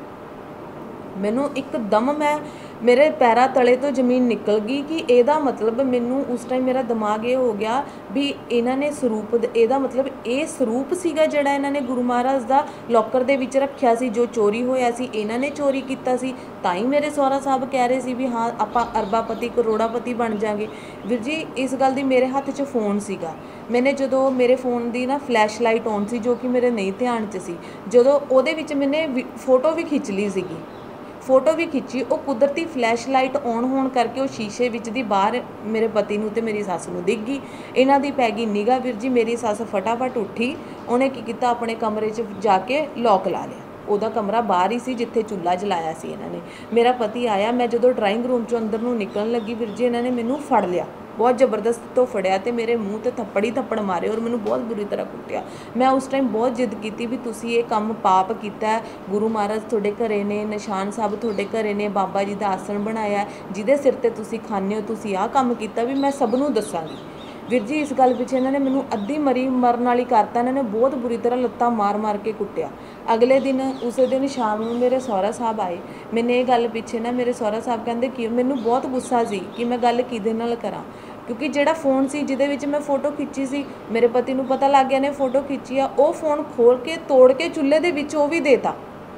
ਮੈਨੂੰ ਇੱਕਦਮ ਮੈਂ ਮੇਰੇ ਪੈਰਾਂ ਤਲੇ ਤੋਂ ਜ਼ਮੀਨ ਨਿਕਲ ਗਈ ਕਿ ਇਹਦਾ ਮਤਲਬ ਮੈਨੂੰ ਉਸ ਟਾਈਮ ਮੇਰਾ ਦਿਮਾਗ ਇਹ ਹੋ ਗਿਆ ਵੀ ਇਹਨਾਂ ਨੇ ਸਰੂਪ, ਇਹਦਾ ਮਤਲਬ ਇਹ ਸਰੂਪ ਸੀਗਾ ਜਿਹੜਾ ਇਹਨਾਂ ਨੇ ਗੁਰੂ ਮਹਾਰਾਜ ਦਾ ਲੋਕਰ ਦੇ ਵਿੱਚ ਰੱਖਿਆ ਸੀ, ਜੋ ਚੋਰੀ ਹੋਇਆ ਸੀ ਇਹਨਾਂ ਨੇ ਚੋਰੀ ਕੀਤਾ ਸੀ। ਤਾਂ ਹੀ ਮੇਰੇ ਸਹੁਰਾ ਸਾਹਿਬ ਕਹਿ ਰਹੇ ਸੀ ਵੀ ਹਾਂ ਆਪਾਂ ਅਰਬਾਪਤੀ ਕਰੋੜਾਪਤੀ ਬਣ ਜਾਵਾਂਗੇ। ਵੀਰ ਜੀ ਇਸ ਗੱਲ ਦੀ ਮੇਰੇ ਹੱਥ 'ਚ ਫੋਨ ਸੀਗਾ। ਮੈਨੇ ਜਦੋਂ ਮੇਰੇ ਫੋਨ ਦੀ ਨਾ ਫਲੈਸ਼ ਲਾਈਟ ਔਨ ਸੀ, ਜੋ ਕਿ ਮੇਰੇ ਨਹੀਂ ਧਿਆਨ 'ਚ ਸੀ, ਜਦੋਂ ਉਹਦੇ ਵਿੱਚ ਮੈਨੇ ਫੋਟੋ ਵੀ ਖਿੱਚ ਲਈ ਸੀਗੀ ਫੋਟੋ ਵੀ ਖਿੱਚੀ। ਉਹ ਕੁਦਰਤੀ ਫਲੈਸ਼ ਲਾਈਟ ਔਨ ਹੋਣ ਕਰਕੇ ਉਹ ਸ਼ੀਸ਼ੇ ਵਿੱਚ ਦੀ ਬਾਹਰ ਮੇਰੇ ਪਤੀ ਨੂੰ ਅਤੇ ਮੇਰੀ ਸੱਸ ਨੂੰ ਦਿਖ ਗਈ। ਇਹਨਾਂ ਦੀ ਪੈ ਗਈ ਨਿਗਾਹ। ਵੀਰ ਜੀ ਮੇਰੀ ਸੱਸ ਫਟਾਫਟ ਉੱਠੀ, ਉਹਨੇ ਕੀ ਕੀਤਾ, ਆਪਣੇ ਕਮਰੇ 'ਚ ਜਾ ਕੇ ਲੌਕ ਲਾ ਲਿਆ। ਉਹਦਾ ਕਮਰਾ ਬਾਹਰ ਹੀ ਸੀ ਜਿੱਥੇ ਚੁੱਲ੍ਹਾ ਜਲਾਇਆ ਸੀ ਇਹਨਾਂ ਨੇ। ਮੇਰਾ ਪਤੀ ਆਇਆ, ਮੈਂ ਜਦੋਂ ਡਰਾਇੰਗ ਰੂਮ 'ਚੋਂ ਅੰਦਰ ਨੂੰ ਨਿਕਲਣ ਲੱਗੀ, ਵੀਰ ਜੀ ਇਹਨਾਂ ਨੇ ਮੈਨੂੰ ਫੜ ਲਿਆ, ਬਹੁਤ ਜ਼ਬਰਦਸਤ ਤੋਂ ਫੜਿਆ ਅਤੇ ਮੇਰੇ ਮੂੰਹ 'ਤੇ ਥੱਪੜ ਹੀ ਥੱਪੜ ਮਾਰੇ ਔਰ ਮੈਨੂੰ ਬਹੁਤ ਬੁਰੀ ਤਰ੍ਹਾਂ ਕੁੱਟਿਆ। ਮੈਂ ਉਸ ਟਾਈਮ ਬਹੁਤ ਜਿੱਦ ਕੀਤੀ ਵੀ ਤੁਸੀਂ ਇਹ ਕੰਮ ਪਾਪ ਕੀਤਾ, ਗੁਰੂ ਮਹਾਰਾਜ ਤੁਹਾਡੇ ਘਰੇ ਨੇ, ਨਿਸ਼ਾਨ ਸਾਹਿਬ ਤੁਹਾਡੇ ਘਰੇ ਨੇ, ਬਾਬਾ ਜੀ ਦਾ ਆਸਣ ਬਣਾਇਆ, ਜਿਹਦੇ ਸਿਰ 'ਤੇ ਤੁਸੀਂ ਖਾਂਦੇ ਹੋ, ਤੁਸੀਂ ਆਹ ਕੰਮ ਕੀਤਾ, ਵੀ ਮੈਂ ਸਭ ਨੂੰ ਦੱਸਾਂਗੀ। ਵੀਰ ਜੀ ਇਸ ਗੱਲ ਪਿੱਛੇ ਇਹਨਾਂ ਨੇ ਮੈਨੂੰ ਅੱਧੀ ਮਰੀ ਮਰਨ ਵਾਲੀ ਕਰਤਾ। ਇਹਨਾਂ ਨੇ ਬਹੁਤ ਬੁਰੀ ਤਰ੍ਹਾਂ ਲੱਤਾਂ ਮਾਰ ਮਾਰ ਕੇ ਕੁੱਟਿਆ। ਅਗਲੇ ਦਿਨ ਉਸੇ ਦਿਨ ਸ਼ਾਮ ਨੂੰ ਮੇਰੇ ਸਹੁਰਾ ਸਾਹਿਬ ਆਏ। ਮੈਨੇ ਇਹ ਗੱਲ ਪਿੱਛੇ ਨਾ ਮੇਰੇ ਸਹੁਰਾ ਸਾਹਿਬ ਕਹਿੰਦੇ ਕਿ ਮੈਨੂੰ ਬਹੁਤ ਗੁੱਸਾ ਸੀ ਕਿ ਮੈਂ ਗੱਲ ਕਿਹਦੇ ਨਾਲ ਕਰਾਂ, ਕਿਉਂਕਿ ਜਿਹੜਾ ਫ਼ੋਨ ਸੀ ਜਿਹਦੇ ਵਿੱਚ ਮੈਂ ਫੋਟੋ ਖਿੱਚੀ ਸੀ, ਮੇਰੇ ਪਤੀ ਨੂੰ ਪਤਾ ਲੱਗ ਗਿਆ ਨੇ ਫੋਟੋ ਖਿੱਚੀ ਆ। ਉਹ ਫ਼ੋਨ ਖੋਲ੍ਹ ਕੇ ਤੋੜ ਕੇ ਚੁੱਲ੍ਹੇ ਦੇ ਵਿੱਚ ਉਹ ਵੀ ਦੇਤਾ,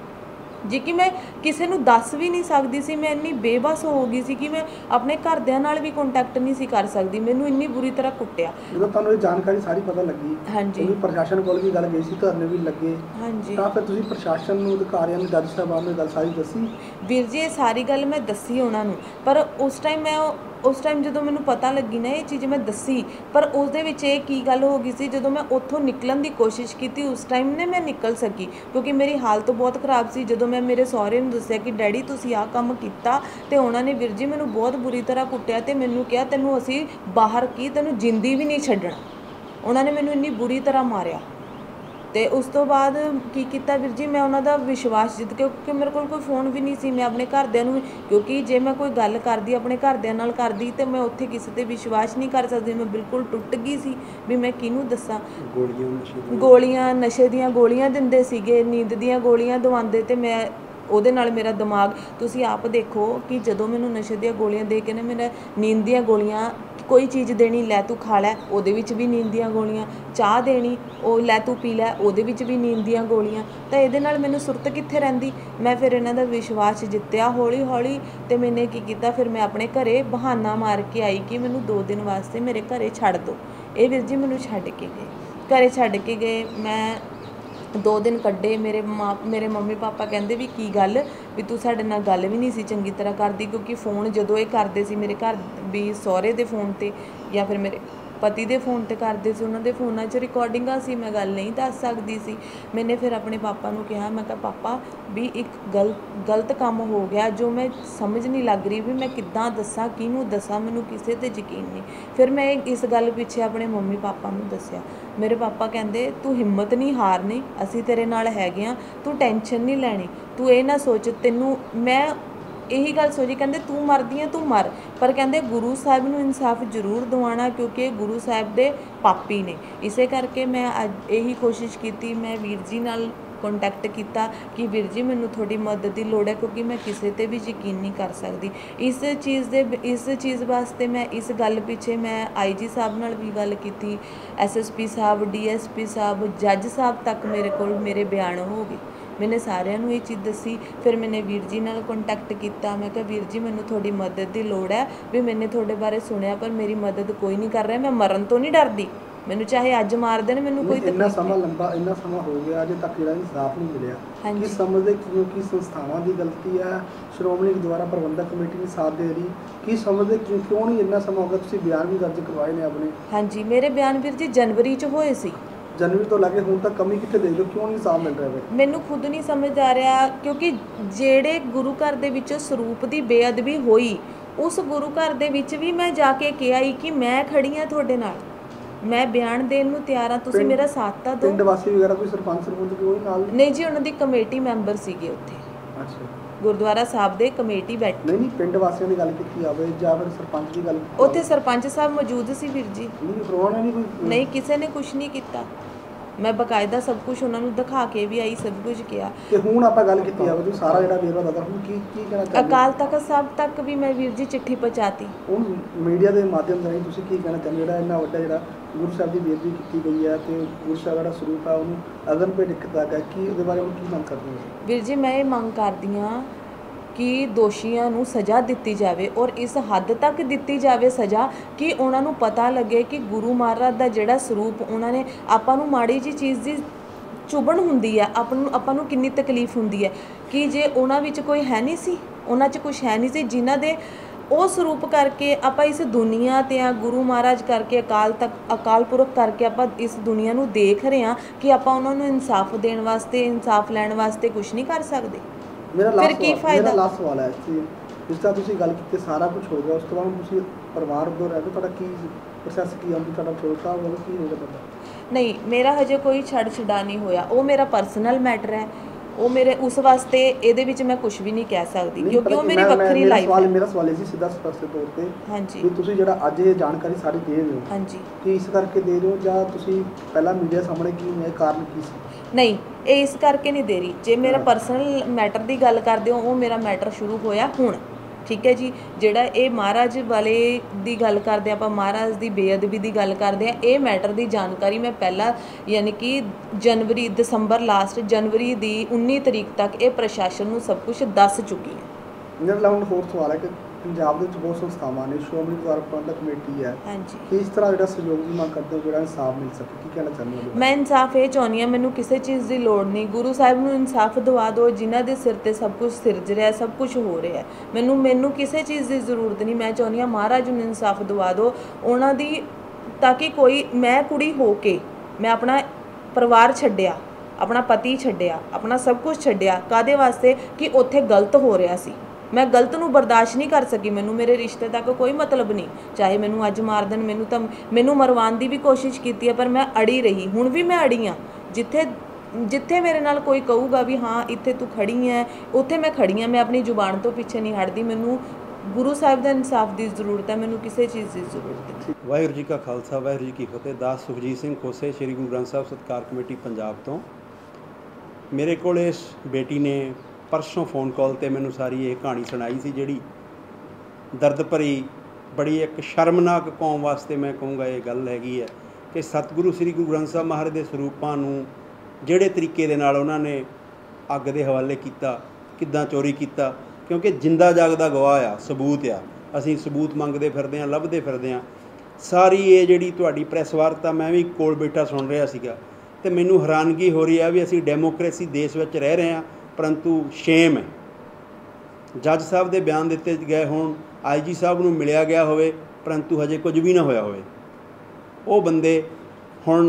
ਜੀ ਕਿ ਮੈਂ ਕਿਸੇ ਨੂੰ ਦੱਸ ਵੀ ਨਹੀਂ ਸਕਦੀ ਸੀ। ਮੈਂ ਇੰਨੀ ਬੇਬਸ ਹੋ ਗਈ ਸੀ ਕਿ ਮੈਂ ਆਪਣੇ ਘਰਦਿਆਂ ਨਾਲ ਵੀ ਕੰਟੈਕਟ ਨਹੀਂ ਸੀ ਕਰ ਸਕਦੀ। ਮੈਨੂੰ ਇੰਨੀ ਬੁਰੀ ਤਰ੍ਹਾਂ ਕੁੱਟਿਆ। ਜਦੋਂ ਤੁਹਾਨੂੰ ਇਹ ਜਾਣਕਾਰੀ ਸਾਰੀ ਪਤਾ ਲੱਗੀ, ਹਾਂਜੀ, ਪ੍ਰਸ਼ਾਸਨ ਕੋਲ ਵੀ ਗੱਲ ਗਈ ਸੀ, ਧਰਨੇ ਵੀ ਲੱਗੇ, ਹਾਂਜੀ, ਤਾਂ ਫਿਰ ਤੁਸੀਂ ਪ੍ਰਸ਼ਾਸਨ ਨੂੰ, ਅਧਿਕਾਰੀਆਂ ਨੂੰ, ਜੱਜ ਸਾਹਿਬਾਨ ਨੂੰ ਇਹ ਗੱਲ ਸਾਰੀ ਦੱਸੀ? ਵੀਰ ਜੀ ਇਹ ਸਾਰੀ ਗੱਲ ਮੈਂ ਦੱਸੀ ਉਹਨਾਂ ਨੂੰ, ਪਰ ਉਸ ਟਾਈਮ ਮੈਂ ਉਸ ਟਾਈਮ ਜਦੋਂ ਮੈਨੂੰ ਪਤਾ ਲੱਗੀ ਨਾ ਇਹ ਚੀਜ਼ ਮੈਂ ਦੱਸੀ, ਪਰ ਉਸ ਦੇ ਵਿੱਚ ਇਹ ਕੀ ਗੱਲ ਹੋ ਗਈ ਸੀ, ਜਦੋਂ ਮੈਂ ਉੱਥੋਂ ਨਿਕਲਣ ਦੀ ਕੋਸ਼ਿਸ਼ ਕੀਤੀ ਉਸ ਟਾਈਮ ਨੇ ਮੈਂ ਨਿਕਲ ਸਕੀ, ਕਿਉਂਕਿ ਮੇਰੀ ਹਾਲਤ ਬਹੁਤ ਖ਼ਰਾਬ ਸੀ। ਜਦੋਂ ਮੈਂ ਮੇਰੇ ਸਹੁਰੇ ਨੂੰ ਦੱਸਿਆ ਕਿ ਡੈਡੀ ਤੁਸੀਂ ਆਹ ਕੰਮ ਕੀਤਾ, ਅਤੇ ਉਹਨਾਂ ਨੇ ਵੀਰ ਜੀ ਮੈਨੂੰ ਬਹੁਤ ਬੁਰੀ ਤਰ੍ਹਾਂ ਕੁੱਟਿਆ ਅਤੇ ਮੈਨੂੰ ਕਿਹਾ ਤੈਨੂੰ ਅਸੀਂ ਬਾਹਰ ਕੀ ਤੈਨੂੰ ਜਿੰਦੀ ਵੀ ਨਹੀਂ ਛੱਡਣਾ। ਉਹਨਾਂ ਨੇ ਮੈਨੂੰ ਇੰਨੀ ਬੁਰੀ ਤਰ੍ਹਾਂ ਮਾਰਿਆ। ਅਤੇ ਉਸ ਤੋਂ ਬਾਅਦ ਕੀ ਕੀਤਾ ਵੀਰ ਜੀ, ਮੈਂ ਉਹਨਾਂ ਦਾ ਵਿਸ਼ਵਾਸ ਜਿੱਤ ਕੇ, ਕਿਉਂਕਿ ਮੇਰੇ ਕੋਲ ਕੋਈ ਫ਼ੋਨ ਵੀ ਨਹੀਂ ਸੀ, ਮੈਂ ਆਪਣੇ ਘਰਦਿਆਂ ਨੂੰ, ਕਿਉਂਕਿ ਜੇ ਮੈਂ ਕੋਈ ਗੱਲ ਕਰਦੀ ਆਪਣੇ ਘਰਦਿਆਂ ਨਾਲ ਕਰਦੀ ਅਤੇ ਮੈਂ ਉੱਥੇ ਕਿਸੇ 'ਤੇ ਵਿਸ਼ਵਾਸ ਨਹੀਂ ਕਰ ਸਕਦੀ। ਮੈਂ ਬਿਲਕੁਲ ਟੁੱਟ ਗਈ ਸੀ ਵੀ ਮੈਂ ਕਿਹਨੂੰ ਦੱਸਾਂ। ਗੋਲੀਆਂ ਨਸ਼ੇ ਗੋਲੀਆਂ ਨਸ਼ੇ ਦੀਆਂ ਗੋਲੀਆਂ ਦਿੰਦੇ ਸੀਗੇ, ਨੀਂਦ ਦੀਆਂ ਗੋਲੀਆਂ ਦਵਾਉਂਦੇ, ਅਤੇ ਮੈਂ ਉਹਦੇ ਨਾਲ ਮੇਰਾ ਦਿਮਾਗ, ਤੁਸੀਂ ਆਪ ਦੇਖੋ ਕਿ ਜਦੋਂ ਮੈਨੂੰ ਨਸ਼ੇ ਦੀਆਂ ਗੋਲੀਆਂ ਦੇ ਕੇ ਨਾ ਮੇਰਾ ਨੀਂਦ ਦੀਆਂ ਗੋਲੀਆਂ, ਕੋਈ ਚੀਜ਼ ਦੇਣੀ ਲੈ ਤੂੰ ਖਾ ਲੈ, ਉਹਦੇ ਵਿੱਚ ਵੀ ਨੀਂਦ ਦੀਆਂ ਗੋਲੀਆਂ, ਚਾਹ ਦੇਣੀ ਉਹ ਲੈ ਤੂੰ ਪੀ ਲੈ, ਉਹਦੇ ਵਿੱਚ ਵੀ ਨੀਂਦ ਦੀਆਂ ਗੋਲੀਆਂ। ਤਾਂ ਇਹਦੇ ਨਾਲ ਮੈਨੂੰ ਸੁਰਤ ਕਿੱਥੇ ਰਹਿੰਦੀ। ਮੈਂ ਫਿਰ ਇਹਨਾਂ ਦਾ ਵਿਸ਼ਵਾਸ ਜਿੱਤਿਆ ਹੌਲੀ ਹੌਲੀ, ਅਤੇ ਮੈਨੇ ਕੀ ਕੀਤਾ, ਫਿਰ ਮੈਂ ਆਪਣੇ ਘਰੇ ਬਹਾਨਾ ਮਾਰ ਕੇ ਆਈ ਕਿ ਮੈਨੂੰ ਦੋ ਦਿਨ ਵਾਸਤੇ ਮੇਰੇ ਘਰੇ ਛੱਡ ਦਿਓ। ਇਹ ਵੀਰ ਜੀ ਮੈਨੂੰ ਛੱਡ ਕੇ ਗਏ, ਘਰੇ ਛੱਡ ਕੇ ਗਏ। ਮੈਂ ਦੋ ਦਿਨ ਕੱਢੇ। ਮੇਰੇ ਮਾਂ ਮੇਰੇ ਮੰਮੀ ਪਾਪਾ ਕਹਿੰਦੇ ਵੀ ਕੀ ਗੱਲ ਵੀ ਤੂੰ ਸਾਡੇ ਨਾਲ ਗੱਲ ਵੀ ਨਹੀਂ ਸੀ ਚੰਗੀ ਤਰ੍ਹਾਂ ਕਰਦੀ, ਕਿਉਂਕਿ ਫ਼ੋਨ ਜਦੋਂ ਇਹ ਕਰਦੇ ਸੀ ਮੇਰੇ ਘਰ ਵੀ ਸਹੁਰੇ ਦੇ ਫ਼ੋਨ 'ਤੇ ਜਾਂ ਫਿਰ ਮੇਰੇ ਪਤੀ ਦੇ ਫ਼ੋਨ 'ਤੇ ਕਰਦੇ ਸੀ, ਉਹਨਾਂ ਦੇ ਫ਼ੋਨਾਂ 'ਚ ਰਿਕਾਰਡਿੰਗਾਂ ਸੀ, ਮੈਂ ਗੱਲ ਨਹੀਂ ਦੱਸ ਸਕਦੀ ਸੀ। ਮੈਨੇ ਫਿਰ ਆਪਣੇ ਪਾਪਾ ਨੂੰ ਕਿਹਾ, ਮੈਂ ਕਿਹਾ ਪਾਪਾ ਵੀ ਇੱਕ ਗਲ ਗਲਤ ਕੰਮ ਹੋ ਗਿਆ ਜੋ ਮੈਂ ਸਮਝ ਨਹੀਂ ਲੱਗ ਰਹੀ ਵੀ ਮੈਂ ਕਿੱਦਾਂ ਦੱਸਾਂ, ਕਿਹਨੂੰ ਦੱਸਾਂ, ਮੈਨੂੰ ਕਿਸੇ 'ਤੇ ਯਕੀਨ ਨਹੀਂ। ਫਿਰ ਮੈਂ ਇਸ ਗੱਲ ਪਿੱਛੇ ਆਪਣੇ ਮੰਮੀ ਪਾਪਾ ਨੂੰ ਦੱਸਿਆ। ਮੇਰੇ ਪਾਪਾ ਕਹਿੰਦੇ ਤੂੰ ਹਿੰਮਤ ਨਹੀਂ ਹਾਰਨੀ, ਅਸੀਂ ਤੇਰੇ ਨਾਲ ਹੈਗੇ ਹਾਂ, ਤੂੰ ਟੈਨਸ਼ਨ ਨਹੀਂ ਲੈਣੀ, ਤੂੰ ਇਹ ਨਾ ਸੋਚ, ਤੈਨੂੰ ਮੈਂ ਇਹੀ ਗੱਲ ਸੋਚੀ, ਕਹਿੰਦੇ ਤੂੰ ਮਰਦੀ ਹੈ ਤੂੰ ਮਰ, ਪਰ ਕਹਿੰਦੇ ਗੁਰੂ ਸਾਹਿਬ ਨੂੰ ਇਨਸਾਫ ਜ਼ਰੂਰ ਦਿਵਾਉਣਾ, ਕਿਉਂਕਿ ਗੁਰੂ ਸਾਹਿਬ ਦੇ ਪਾਪੀ ਨੇ। ਇਸੇ ਕਰਕੇ ਮੈਂ ਅੱਜ ਇਹੀ ਕੋਸ਼ਿਸ਼ ਕੀਤੀ, ਮੈਂ ਵੀਰ ਜੀ ਨਾਲ ਕੰਟੈਕਟ ਕੀਤਾ ਕਿ ਵੀਰ ਜੀ ਮੈਨੂੰ ਤੁਹਾਡੀ ਮਦਦ ਦੀ ਲੋੜ ਹੈ, ਕਿਉਂਕਿ ਮੈਂ ਕਿਸੇ 'ਤੇ ਵੀ ਯਕੀਨ ਨਹੀਂ ਕਰ ਸਕਦੀ। ਇਸ ਚੀਜ਼ ਦੇ ਇਸ ਚੀਜ਼ ਵਾਸਤੇ ਮੈਂ ਇਸ ਗੱਲ ਪਿੱਛੇ ਮੈਂ ਆਈ ਜੀ ਸਾਹਿਬ ਨਾਲ ਵੀ ਗੱਲ ਕੀਤੀ, ਐਸ ਐਸ ਪੀ ਸਾਹਿਬ, ਡੀ ਐਸ ਪੀ ਸਾਹਿਬ, ਜੱਜ ਸਾਹਿਬ ਤੱਕ ਮੇਰੇ ਕੋਲ ਮੇਰੇ ਬਿਆਨ ਹੋ ਗਏ। मैंने सारिਆਂ ਨੂੰ ਇਹ ਚੀਜ਼ ਦੱਸੀ। ਫਿਰ मैंने ਵੀਰ ਜੀ ਨਾਲ ਕੰਟੈਕਟ ਕੀਤਾ, ਮੈਂ ਕਿਹਾ ਵੀਰ ਜੀ ਮੈਨੂੰ ਤੁਹਾਡੀ ਮਦਦ ਦੀ ਲੋੜ ਹੈ, ਵੀ ਮੈंने ਤੁਹਾਡੇ ਬਾਰੇ ਸੁਣਿਆ ਪਰ ਮੇਰੀ ਮਦਦ ਕੋਈ ਨਹੀਂ ਕਰ ਰਿਹਾ, ਮੈਂ ਮਰਨ ਤੋਂ ਨਹੀਂ ਡਰਦੀ, ਮੈਨੂੰ ਚਾਹੇ ਅੱਜ ਮਾਰ ਦੇਣ, ਮੈਨੂੰ ਕੋਈ ਇੰਨਾ ਸਮਾਂ ਲੰਬਾ ਇੰਨਾ ਸਮਾਂ ਹੋ ਗਿਆ ਅਜੇ ਤੱਕ ਜਿਹੜਾ ਇਨਸਾਫ ਨਹੀਂ ਮਿਲਿਆ। ਕੀ ਸਮਝਦੇ ਕਿਉਂ ਕਿ ਸੰਸਥਾਵਾਂ ਦੀ ਗਲਤੀ ਹੈ, ਸ਼੍ਰੋਮਣੀ ਗੁਰਦੁਆਰਾ ਪ੍ਰਬੰਧਕ ਕਮੇਟੀ ਨੇ ਸਾਥ ਦੇ ਰਹੀ, ਕੀ ਸਮਝਦੇ ਕਿਉਂ ਕਿਉਂ ਨਹੀਂ ਇੰਨਾ ਸਮਾਂ ਹੋ ਗਿਆ? ਤੁਸੀਂ ਬਿਆਨ ਵੀ ਦਰਜ ਕਰਵਾਏ ਨੇ ਆਪਣੇ। ਹਾਂਜੀ, ਮੇਰੇ ਬਿਆਨ ਵੀਰ ਜੀ ਜਨਵਰੀ 'ਚ ਹੋਏ ਸੀ। ਜਨਵਰੀ ਤੋਂ ਲੈ ਕੇ ਹੁਣ ਤੱਕ ਕਮੀ ਕਿੱਥੇ ਦੇਖਦੇ ਹੋ, ਕਿਉਂ ਨਹੀਂ ਇਨਸਾਫ ਮਿਲ ਰਿਹਾ? ਮੈਨੂੰ ਖੁਦ ਨਹੀਂ ਸਮਝ ਆ ਰਿਹਾ, ਕਿਉਂਕਿ ਜਿਹੜੇ ਗੁਰੂ ਘਰ ਦੇ ਵਿੱਚ ਸਰੂਪ ਦੀ ਬੇਅਦਬੀ ਹੋਈ, ਉਸ ਗੁਰੂ ਘਰ ਦੇ ਵਿੱਚ ਵੀ ਮੈਂ ਜਾ ਕੇ ਕਿਹਾ ਹੀ ਕਿ ਮੈਂ ਖੜੀ ਹਾਂ ਤੁਹਾਡੇ ਨਾਲ, ਮੈਂ ਬਿਆਨ ਦੇਣ ਨੂੰ ਤਿਆਰ ਹਾਂ, ਤੁਸੀਂ ਮੇਰਾ ਸਾਥ ਤਾਂ ਦਿਓ। ਪਿੰਡ ਵਾਸੀ ਵਗੈਰਾ ਕੋਈ ਸਰਪੰਚ ਸਰਪੰਚ ਕੋਈ ਨਾਲ ਨਹੀਂ ਜੀ, ਉਹਨਾਂ ਦੀ ਕਮੇਟੀ ਮੈਂਬਰ ਸੀਗੇ ਉੱਥੇ। ਅੱਛਾ, ਗੁਰਦੁਆਰਾ ਸਾਹਿਬ ਦੇ ਕਮੇਟੀ ਬੈਠੀ। ਨਹੀਂ ਨਹੀਂ, ਪਿੰਡ ਵਾਸੀਆਂ ਦੀ ਗੱਲ ਕੀਤੀ ਜਾਵੇ ਜਾਂ ਫਿਰ ਸਰਪੰਚ ਦੀ ਗੱਲ? ਉੱਥੇ ਸਰਪੰਚ ਸਾਹਿਬ ਮੌਜੂਦ ਸੀ ਵੀਰ ਜੀ। ਨਹੀਂ ਫਰੋਣਾ ਨਹੀਂ ਕੋਈ? ਨਹੀਂ, ਕਿਸੇ ਨੇ ਕੁਝ ਨਹੀਂ ਕੀਤਾ, ਮੈਂ ਬਕਾਇਦਾ ਸਭ ਕੁਝ ਉਹਨਾਂ ਨੂੰ ਦਿਖਾ ਕੇ ਵੀ ਆਈ, ਸਭ ਕੁਝ ਕਿਹਾ। ਤੇ ਹੁਣ ਆਪਾਂ ਗੱਲ ਕੀਤੀ ਜਾਵੇ ਤੁਸੀਂ ਸਾਰਾ ਜਿਹੜਾ ਵੇਰਵਾ ਦੱਸਦਾ, ਹੁਣ ਕੀ ਕੀ ਕਹਿਣਾ ਚਾਹੁੰਦੇ? ਅਕਾਲ ਤਖਤ ਸਾਹਿਬ ਤੱਕ ਵੀ ਮੈਂ ਵੀਰ ਜੀ ਚਿੱਠੀ ਪਹੁੰਚਾਤੀ। ਹੁਣ ਮੀਡੀਆ ਦੇ ਮਾਧਿਅਮ ਰਾਹੀਂ ਤੁਸੀਂ ਕੀ ਕਹਿਣਾ ਚਾਹੁੰਦੇ? ਜਿਹੜਾ ਇੰਨਾ ਵੱਡਾ ਜਿਹੜਾ ਗੁਰੂ ਸਾਹਿਬ ਦੀ ਬੇਅਦਬੀ ਕੀਤੀ ਗਈ ਹੈ ਤੇ ਗੁਰੂ ਸਾਹਿਬ ਦਾ ਸਰੂਪ ਹੈ ਉਹਨੂੰ ਅਗਨ ਭੇਟ ਕੀਤਾ ਗਿਆ, ਕੀ ਉਹਦੇ ਬਾਰੇ ਹੁਣ ਕੀ ਮੰਗ ਕਰਦੇ ਹੋ? ਵੀਰ ਜੀ, ਮੈਂ ਇਹ ਮੰਗ ਕਰਦੀ ਹਾਂ ਕਿ ਦੋਸ਼ੀਆਂ ਨੂੰ ਸਜ਼ਾ ਦਿੱਤੀ ਜਾਵੇ, ਔਰ ਇਸ ਹੱਦ ਤੱਕ ਦਿੱਤੀ ਜਾਵੇ ਸਜ਼ਾ ਕਿ ਉਹਨਾਂ ਨੂੰ ਪਤਾ ਲੱਗੇ ਕਿ ਗੁਰੂ ਮਹਾਰਾਜ ਦਾ ਜਿਹੜਾ ਸਰੂਪ ਉਹਨਾਂ ਨੇ, ਆਪਾਂ ਨੂੰ ਮਾੜੀ ਜੀ ਚੀਜ਼ ਦੀ ਚੁਭਣ ਹੁੰਦੀ ਹੈ, ਆਪਾਂ ਨੂੰ ਆਪਾਂ ਨੂੰ ਕਿੰਨੀ ਤਕਲੀਫ ਹੁੰਦੀ ਹੈ, ਕਿ ਜੇ ਉਹਨਾਂ ਵਿੱਚ ਕੋਈ ਹੈ ਨਹੀਂ ਸੀ, ਉਹਨਾਂ 'ਚ ਕੁਛ ਹੈ ਨਹੀਂ ਸੀ, ਜਿਨ੍ਹਾਂ ਦੇ ਉਹ ਸਰੂਪ ਕਰਕੇ ਆਪਾਂ ਇਸ ਦੁਨੀਆ 'ਤੇ ਆ, ਗੁਰੂ ਮਹਾਰਾਜ ਕਰਕੇ, ਅਕਾਲ ਤੱਕ ਅਕਾਲ ਪੁਰਖ ਕਰਕੇ ਆਪਾਂ ਇਸ ਦੁਨੀਆ ਨੂੰ ਦੇਖ ਰਹੇ ਹਾਂ, ਕਿ ਆਪਾਂ ਉਹਨਾਂ ਨੂੰ ਇਨਸਾਫ ਦੇਣ ਵਾਸਤੇ, ਇਨਸਾਫ ਲੈਣ ਵਾਸਤੇ ਕੁਛ ਨਹੀਂ ਕਰ ਸਕਦੇ। ਮੇਰਾ ਫਿਰ ਕੀ ਫਾਇਦਾ? ਮੇਰਾ ਲਾਸਟ ਸਵਾਲ ਹੈ ਕਿ ਜਿਸ ਤਰ੍ਹਾਂ ਤੁਸੀਂ ਗੱਲ ਕੀਤੀ ਸਾਰਾ ਕੁਝ ਹੋ ਗਿਆ, ਉਸ ਤੋਂ ਬਾਅਦ ਤੁਸੀਂ ਪਰਿਵਾਰ ਉੱਧਰ ਰਹਿ ਕੇ ਤੁਹਾਡਾ ਕੀ ਪ੍ਰੋਸੈਸ ਕੀ ਆਉਂਦੀ, ਤੁਹਾਡਾ ਛੋਟਾ ਹੋਵੇ ਕੀ ਹੋਗਾ ਤੁਹਾਡਾ? ਨਹੀਂ, ਮੇਰਾ ਹਜੇ ਕੋਈ ਛੱਡ ਛਡਾ ਨਹੀਂ ਹੋਇਆ, ਉਹ ਮੇਰਾ ਪਰਸਨਲ ਮੈਟਰ ਹੈ, ਉਹ ਮੇਰੇ ਉਸ ਵਾਸਤੇ ਇਹਦੇ ਵਿੱਚ ਮੈਂ ਕੁਝ ਵੀ ਨਹੀਂ ਕਹਿ ਸਕਦੀ, ਕਿਉਂਕਿ ਉਹ ਮੇਰੀ ਵੱਖਰੀ ਲਾਈਫ ਹੈ। ਮੇਰਾ ਸਵਾਲ ਇਹ ਸੀ ਸਿੱਧਾ ਸਪਸ਼ਟ ਤੌਰ ਤੇ, ਹਾਂਜੀ, ਕਿ ਤੁਸੀਂ ਜਿਹੜਾ ਅੱਜ ਇਹ ਜਾਣਕਾਰੀ ਸਾਰੀ ਦੇ ਰਹੇ ਹੋ, ਹਾਂਜੀ, ਕਿ ਇਸ ਕਰਕੇ ਦੇ ਰਹੇ ਹੋ ਜਾਂ ਤੁਸੀਂ ਪਹਿਲਾਂ ਮੀਡੀਆ ਸਾਹਮਣੇ ਕੀ ਹੈ ਕਾਰਨ ਕੀ ਸੀ? ਨਹੀਂ, ਇਹ ਇਸ ਕਰਕੇ ਨਹੀਂ ਦੇ ਰਹੀ। ਜੇ ਮੇਰਾ ਪਰਸਨਲ ਮੈਟਰ ਦੀ ਗੱਲ ਕਰਦੇ ਹੋ, ਉਹ ਮੇਰਾ ਮੈਟਰ ਸ਼ੁਰੂ ਹੋਇਆ ਹੁਣ, ਠੀਕ ਹੈ ਜੀ। ਜਿਹੜਾ ਇਹ ਮਹਾਰਾਜ ਵਾਲੇ ਦੀ ਗੱਲ ਕਰਦੇ ਆਪਾਂ, ਮਹਾਰਾਜ ਦੀ ਬੇਅਦਬੀ ਦੀ ਗੱਲ ਕਰਦੇ ਹਾਂ, ਇਹ ਮੈਟਰ ਦੀ ਜਾਣਕਾਰੀ ਮੈਂ ਪਹਿਲਾਂ ਯਾਨੀ ਕਿ ਜਨਵਰੀ ਦਸੰਬਰ ਲਾਸਟ ਜਨਵਰੀ ਦੀ ਉੱਨੀ ਤਰੀਕ ਤੱਕ ਇਹ ਪ੍ਰਸ਼ਾਸਨ ਨੂੰ ਸਭ ਕੁਝ ਦੱਸ ਚੁੱਕੀ ਹੈ। ਮੇਰਾ ਲਾਉਣ ਹੋਰ ਸਵਾਲ ਹੈ ਕਿ ਪੰਜਾਬ ਦੇ ਵਿੱਚ ਬਹੁਤ ਸੰਸਥਾਵਾਂ ਨੇ, ਸ਼੍ਰੋਮਣੀ ਗੁਰਦੁਆਰਾ ਪ੍ਰਬੰਧਕ ਕਮੇਟੀ ਹੈ, ਹਾਂਜੀ, ਕਿ ਇਸ ਤਰ੍ਹਾਂ ਜਿਹੜਾ ਸਹਿਯੋਗ ਦੀ ਮੰਗ ਕਰਦੇ ਹੋ, ਜਿਹੜਾ ਇਨਸਾਫ ਮਿਲ ਸਕੇ, ਕੀ ਕਹਿਣਾ ਚਾਹੁੰਦੇ ਹੋ? ਮੈਂ ਇਨਸਾਫ ਇਹ ਚਾਹੁੰਦੀ ਹਾਂ, ਮੈਨੂੰ ਕਿਸੇ ਚੀਜ਼ ਦੀ ਲੋੜ ਨਹੀਂ, ਗੁਰੂ ਸਾਹਿਬ ਨੂੰ ਇਨਸਾਫ ਦਿਵਾ ਦਿਓ, ਜਿਨ੍ਹਾਂ ਦੇ ਸਿਰ 'ਤੇ ਸਭ ਕੁਝ ਸਿਰਜ ਰਿਹਾ, ਸਭ ਕੁਝ ਹੋ ਰਿਹਾ, ਮੈਨੂੰ ਮੈਨੂੰ ਕਿਸੇ ਚੀਜ਼ ਦੀ ਜ਼ਰੂਰਤ ਨਹੀਂ। ਮੈਂ ਚਾਹੁੰਦੀ ਹਾਂ ਮਹਾਰਾਜ ਨੂੰ ਇਨਸਾਫ ਦਿਵਾ ਦਿਓ ਉਹਨਾਂ ਦੀ, ਤਾਂ ਕਿ ਕੋਈ, ਮੈਂ ਕੁੜੀ ਹੋ ਕੇ ਮੈਂ ਆਪਣਾ ਪਰਿਵਾਰ ਛੱਡਿਆ, ਆਪਣਾ ਪਤੀ ਛੱਡਿਆ, ਆਪਣਾ ਸਭ ਕੁਝ ਛੱਡਿਆ, ਕਾਹਦੇ ਵਾਸਤੇ? ਕਿ ਉੱਥੇ ਗਲਤ ਹੋ ਰਿਹਾ ਸੀ, ਮੈਂ ਗਲਤ ਨੂੰ ਬਰਦਾਸ਼ਤ ਨਹੀਂ ਕਰ ਸਕੀ। ਮੈਨੂੰ ਮੇਰੇ ਰਿਸ਼ਤੇ ਤੱਕ ਕੋਈ ਮਤਲਬ ਨਹੀਂ, ਚਾਹੇ ਮੈਨੂੰ ਅੱਜ ਮਾਰ ਦੇਣ, ਮੈਨੂੰ ਤਾਂ ਮੈਨੂੰ ਮਰਵਾਉਣ ਦੀ ਵੀ ਕੋਸ਼ਿਸ਼ ਕੀਤੀ ਹੈ, ਪਰ ਮੈਂ ਅੜੀ ਰਹੀ, ਹੁਣ ਵੀ ਮੈਂ ਅੜੀ ਹਾਂ। ਜਿੱਥੇ ਜਿੱਥੇ ਮੇਰੇ ਨਾਲ ਕੋਈ ਕਹੂਗਾ ਵੀ ਹਾਂ ਇੱਥੇ ਤੂੰ ਖੜੀ ਹੈ, ਉੱਥੇ ਮੈਂ ਖੜੀ ਹਾਂ, ਮੈਂ ਆਪਣੀ ਜ਼ੁਬਾਨ ਤੋਂ ਪਿੱਛੇ ਨਹੀਂ ਹਟਦੀ। ਮੈਨੂੰ ਗੁਰੂ ਸਾਹਿਬ ਦਾ ਇਨਸਾਫ ਦੀ ਜ਼ਰੂਰਤ ਹੈ, ਮੈਨੂੰ ਕਿਸੇ ਚੀਜ਼ ਦੀ ਜ਼ਰੂਰਤ ਨਹੀਂ। ਵਾਹਿਗੁਰੂ ਜੀ ਕਾ ਖਾਲਸਾ, ਵਾਹਿਗੁਰੂ ਜੀ ਕੀ ਫਤਿਹ। ਦਾਸ ਸੁਖਜੀਤ ਸਿੰਘ ਖੋਸੇ, ਸ਼੍ਰੀ ਗੁਰੂ ਗ੍ਰੰਥ ਸਾਹਿਬ ਸਤਿਕਾਰ ਕਮੇਟੀ ਪੰਜਾਬ ਤੋਂ। ਮੇਰੇ ਕੋਲ ਇਸ ਬੇਟੀ ਨੇ परसों फोन कॉल ते मैनू सारी ये कहानी सुनाई सी, जिहड़ी दर्द भरी बड़ी एक शर्मनाक कौम वास्ते मैं कहूँगा ये गल हैगी है कि सतगुरु श्री गुरु ग्रंथ साहब महाराज के स्वरूपां नूं जिहड़े तरीके दे नाल उन्हां ने अग दे हवाले कीता, किद्दां चोरी कीता, क्योंकि जिंदा जागदा गवाह आ, सबूत आ, असीं सबूत मंगदे फिरदे हां, लभदे फिरदे हां। सारी ये जिहड़ी तुहाडी प्रैस वार्ता मैं भी कोल बैठा सुन रहा सीगा ते मैनूं हैरानगी हो रही है भी असीं डेमोक्रेसी देश विच रह रहे हां, परंतु शेम है जज साहब दे बयान दिते गए होण, आई जी साहब नूं मिलिया गया होवे, परंतु हजे कुछ भी ना होया होवे। वो बंदे हुण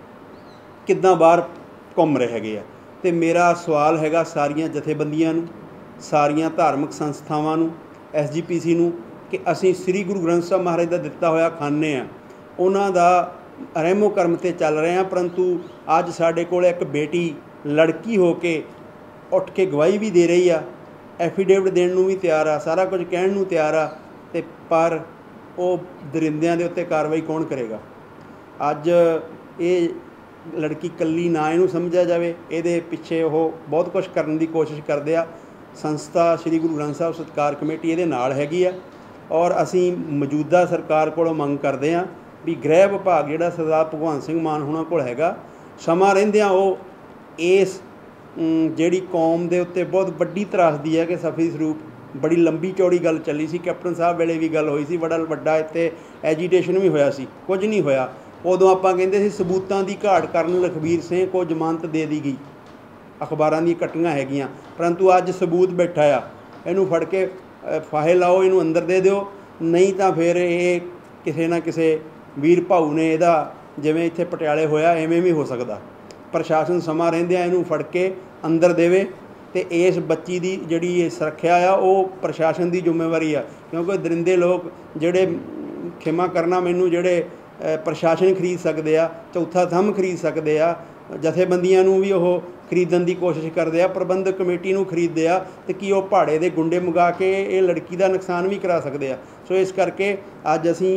किद्दां बाहर घुम रहे हैगे आ। ते मेरा सवाल हैगा सारियां जथेबंदियां नूं, सारियां धार्मिक संस्थावां नूं, एस जी पी सी नूं कि असीं श्री गुरु ग्रंथ साहब महाराज दा दिता होया खाने आ, उन्हां दा रहमो करम ते चल रहे हैं, परंतु अज साडे कोल एक बेटी लड़की हो के उठ के गवाही भी दे रही आ, एफीडेविट देण नूं भी तैयार आ, सारा कुछ कहण नूं तैयार आ, ते पर वो दरिंदियां दे उत्ते कार्रवाई कौन करेगा। अज ये लड़की कल्ली ना इहनूं समझिया जावे, इहदे पिछे वो बहुत कुछ करन दी कोशिश करदे आ। संस्था श्री गुरु ग्रंथ साहब सत्कार कमेटी इहदे नाल हैगी आ और असीं मौजूदा सरकार कोलों मंग करदे आ भी गृह विभाग जिहड़ा सरदार भगवंत सिंह मान होना कोल हैगा, समा रहिंदियां वो इस जिहड़ी कौम दे उत्ते बहुत वड्डी त्रासदी है कि सफी सरूप बड़ी लंबी चौड़ी गल चली सी, कैप्टन साहब वेले भी गल होई सी, बड़ा वड्डा इत्ते एजीटेशन भी होया सी, कुछ नहीं होया। उदों आपां कहिंदे सी सबूतां दी घाट करन लखबीर सिंह को जमानत दे दी गई, अखबारां दी कट्टियां हैगियां, परंतु अज सबूत बैठा आ, इहनूं फड़ के फाहे लाओ, इहनूं अंदर दे दिओ, नहीं तां फिर ये किसे ना किसे वीर भाऊ ने इहदा जिवें इत्थे पटियाले होया इवें भी हो सकदा। प्रशासन समा रहिंदिआं इहनूं फड़ के अंदर देवे ते इस बच्ची दी जिहड़ी सुरक्षा आ वो प्रशासन की जिम्मेवारी आ, क्योंकि दरिंदे लोग जिहड़े खिमा करना मैनूं जिहड़े प्रशासन खरीद सकते आ, चौथा थंम खरीद सकते आ, जथेबंदियां नूं भी वो खरीदण की कोशिश करते आ, प्रबंधक कमेटी नूं खरीदते आ, ते कि वो पहाड़े दे गुंडे मंगा के ये लड़की का नुकसान भी करा सकते आ। सो इस करके अज असीं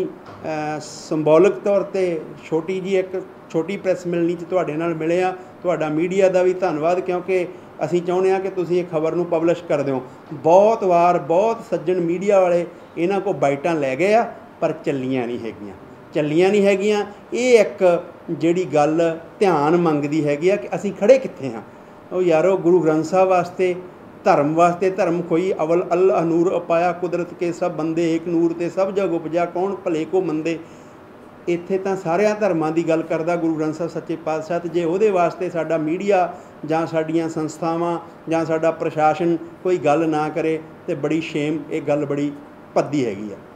संबोलिक तौर पर छोटी जी एक छोटी प्रैस मिलनी च तुहाडे नाल मिले आ। तुहाडा मीडिया का भी धन्नवाद, क्योंकि असीं चाहुंदे आ कि तुसीं इह खबर नूं पबलिश कर दिओ। बहुत वार बहुत सज्जन मीडिया वाले इन्हां को बाइटां लै गए आ, पर ਚੱਲੀਆਂ नहीं हैगियां ਚੱਲੀਆਂ नहीं हैगियां। ये एक जिहड़ी गल ध्यान मंगदी हैगी आ कि असीं खड़े कित्थे हां। ਉਹ यारो गुरु ग्रंथ साहब वास्ते धर्म वास्ते धर्म कोई अवल अल्लाह नूर अपाया कुदरत के सब बंदे एक नूर ते सब जग उपजा कौन भले को मंदे। ਇੱਥੇ ਤਾਂ ਸਾਰਿਆਂ ਧਰਮਾਂ ਦੀ ਗੱਲ ਕਰਦਾ ਗੁਰੂ ਗ੍ਰੰਥ ਸਾਹਿਬ ਸੱਚੇ ਪਾਤਸ਼ਾਹ, ਤੇ ਜੇ ਉਹਦੇ ਵਾਸਤੇ ਸਾਡਾ ਮੀਡੀਆ ਜਾਂ ਸਾਡੀਆਂ ਸੰਸਥਾਵਾਂ ਜਾਂ ਸਾਡਾ ਪ੍ਰਸ਼ਾਸਨ ਕੋਈ ਗੱਲ ਨਾ ਕਰੇ ਤੇ ਬੜੀ ਸ਼ੇਮ, ਇਹ ਗੱਲ ਬੜੀ ਭੱਦੀ ਹੈਗੀ ਆ।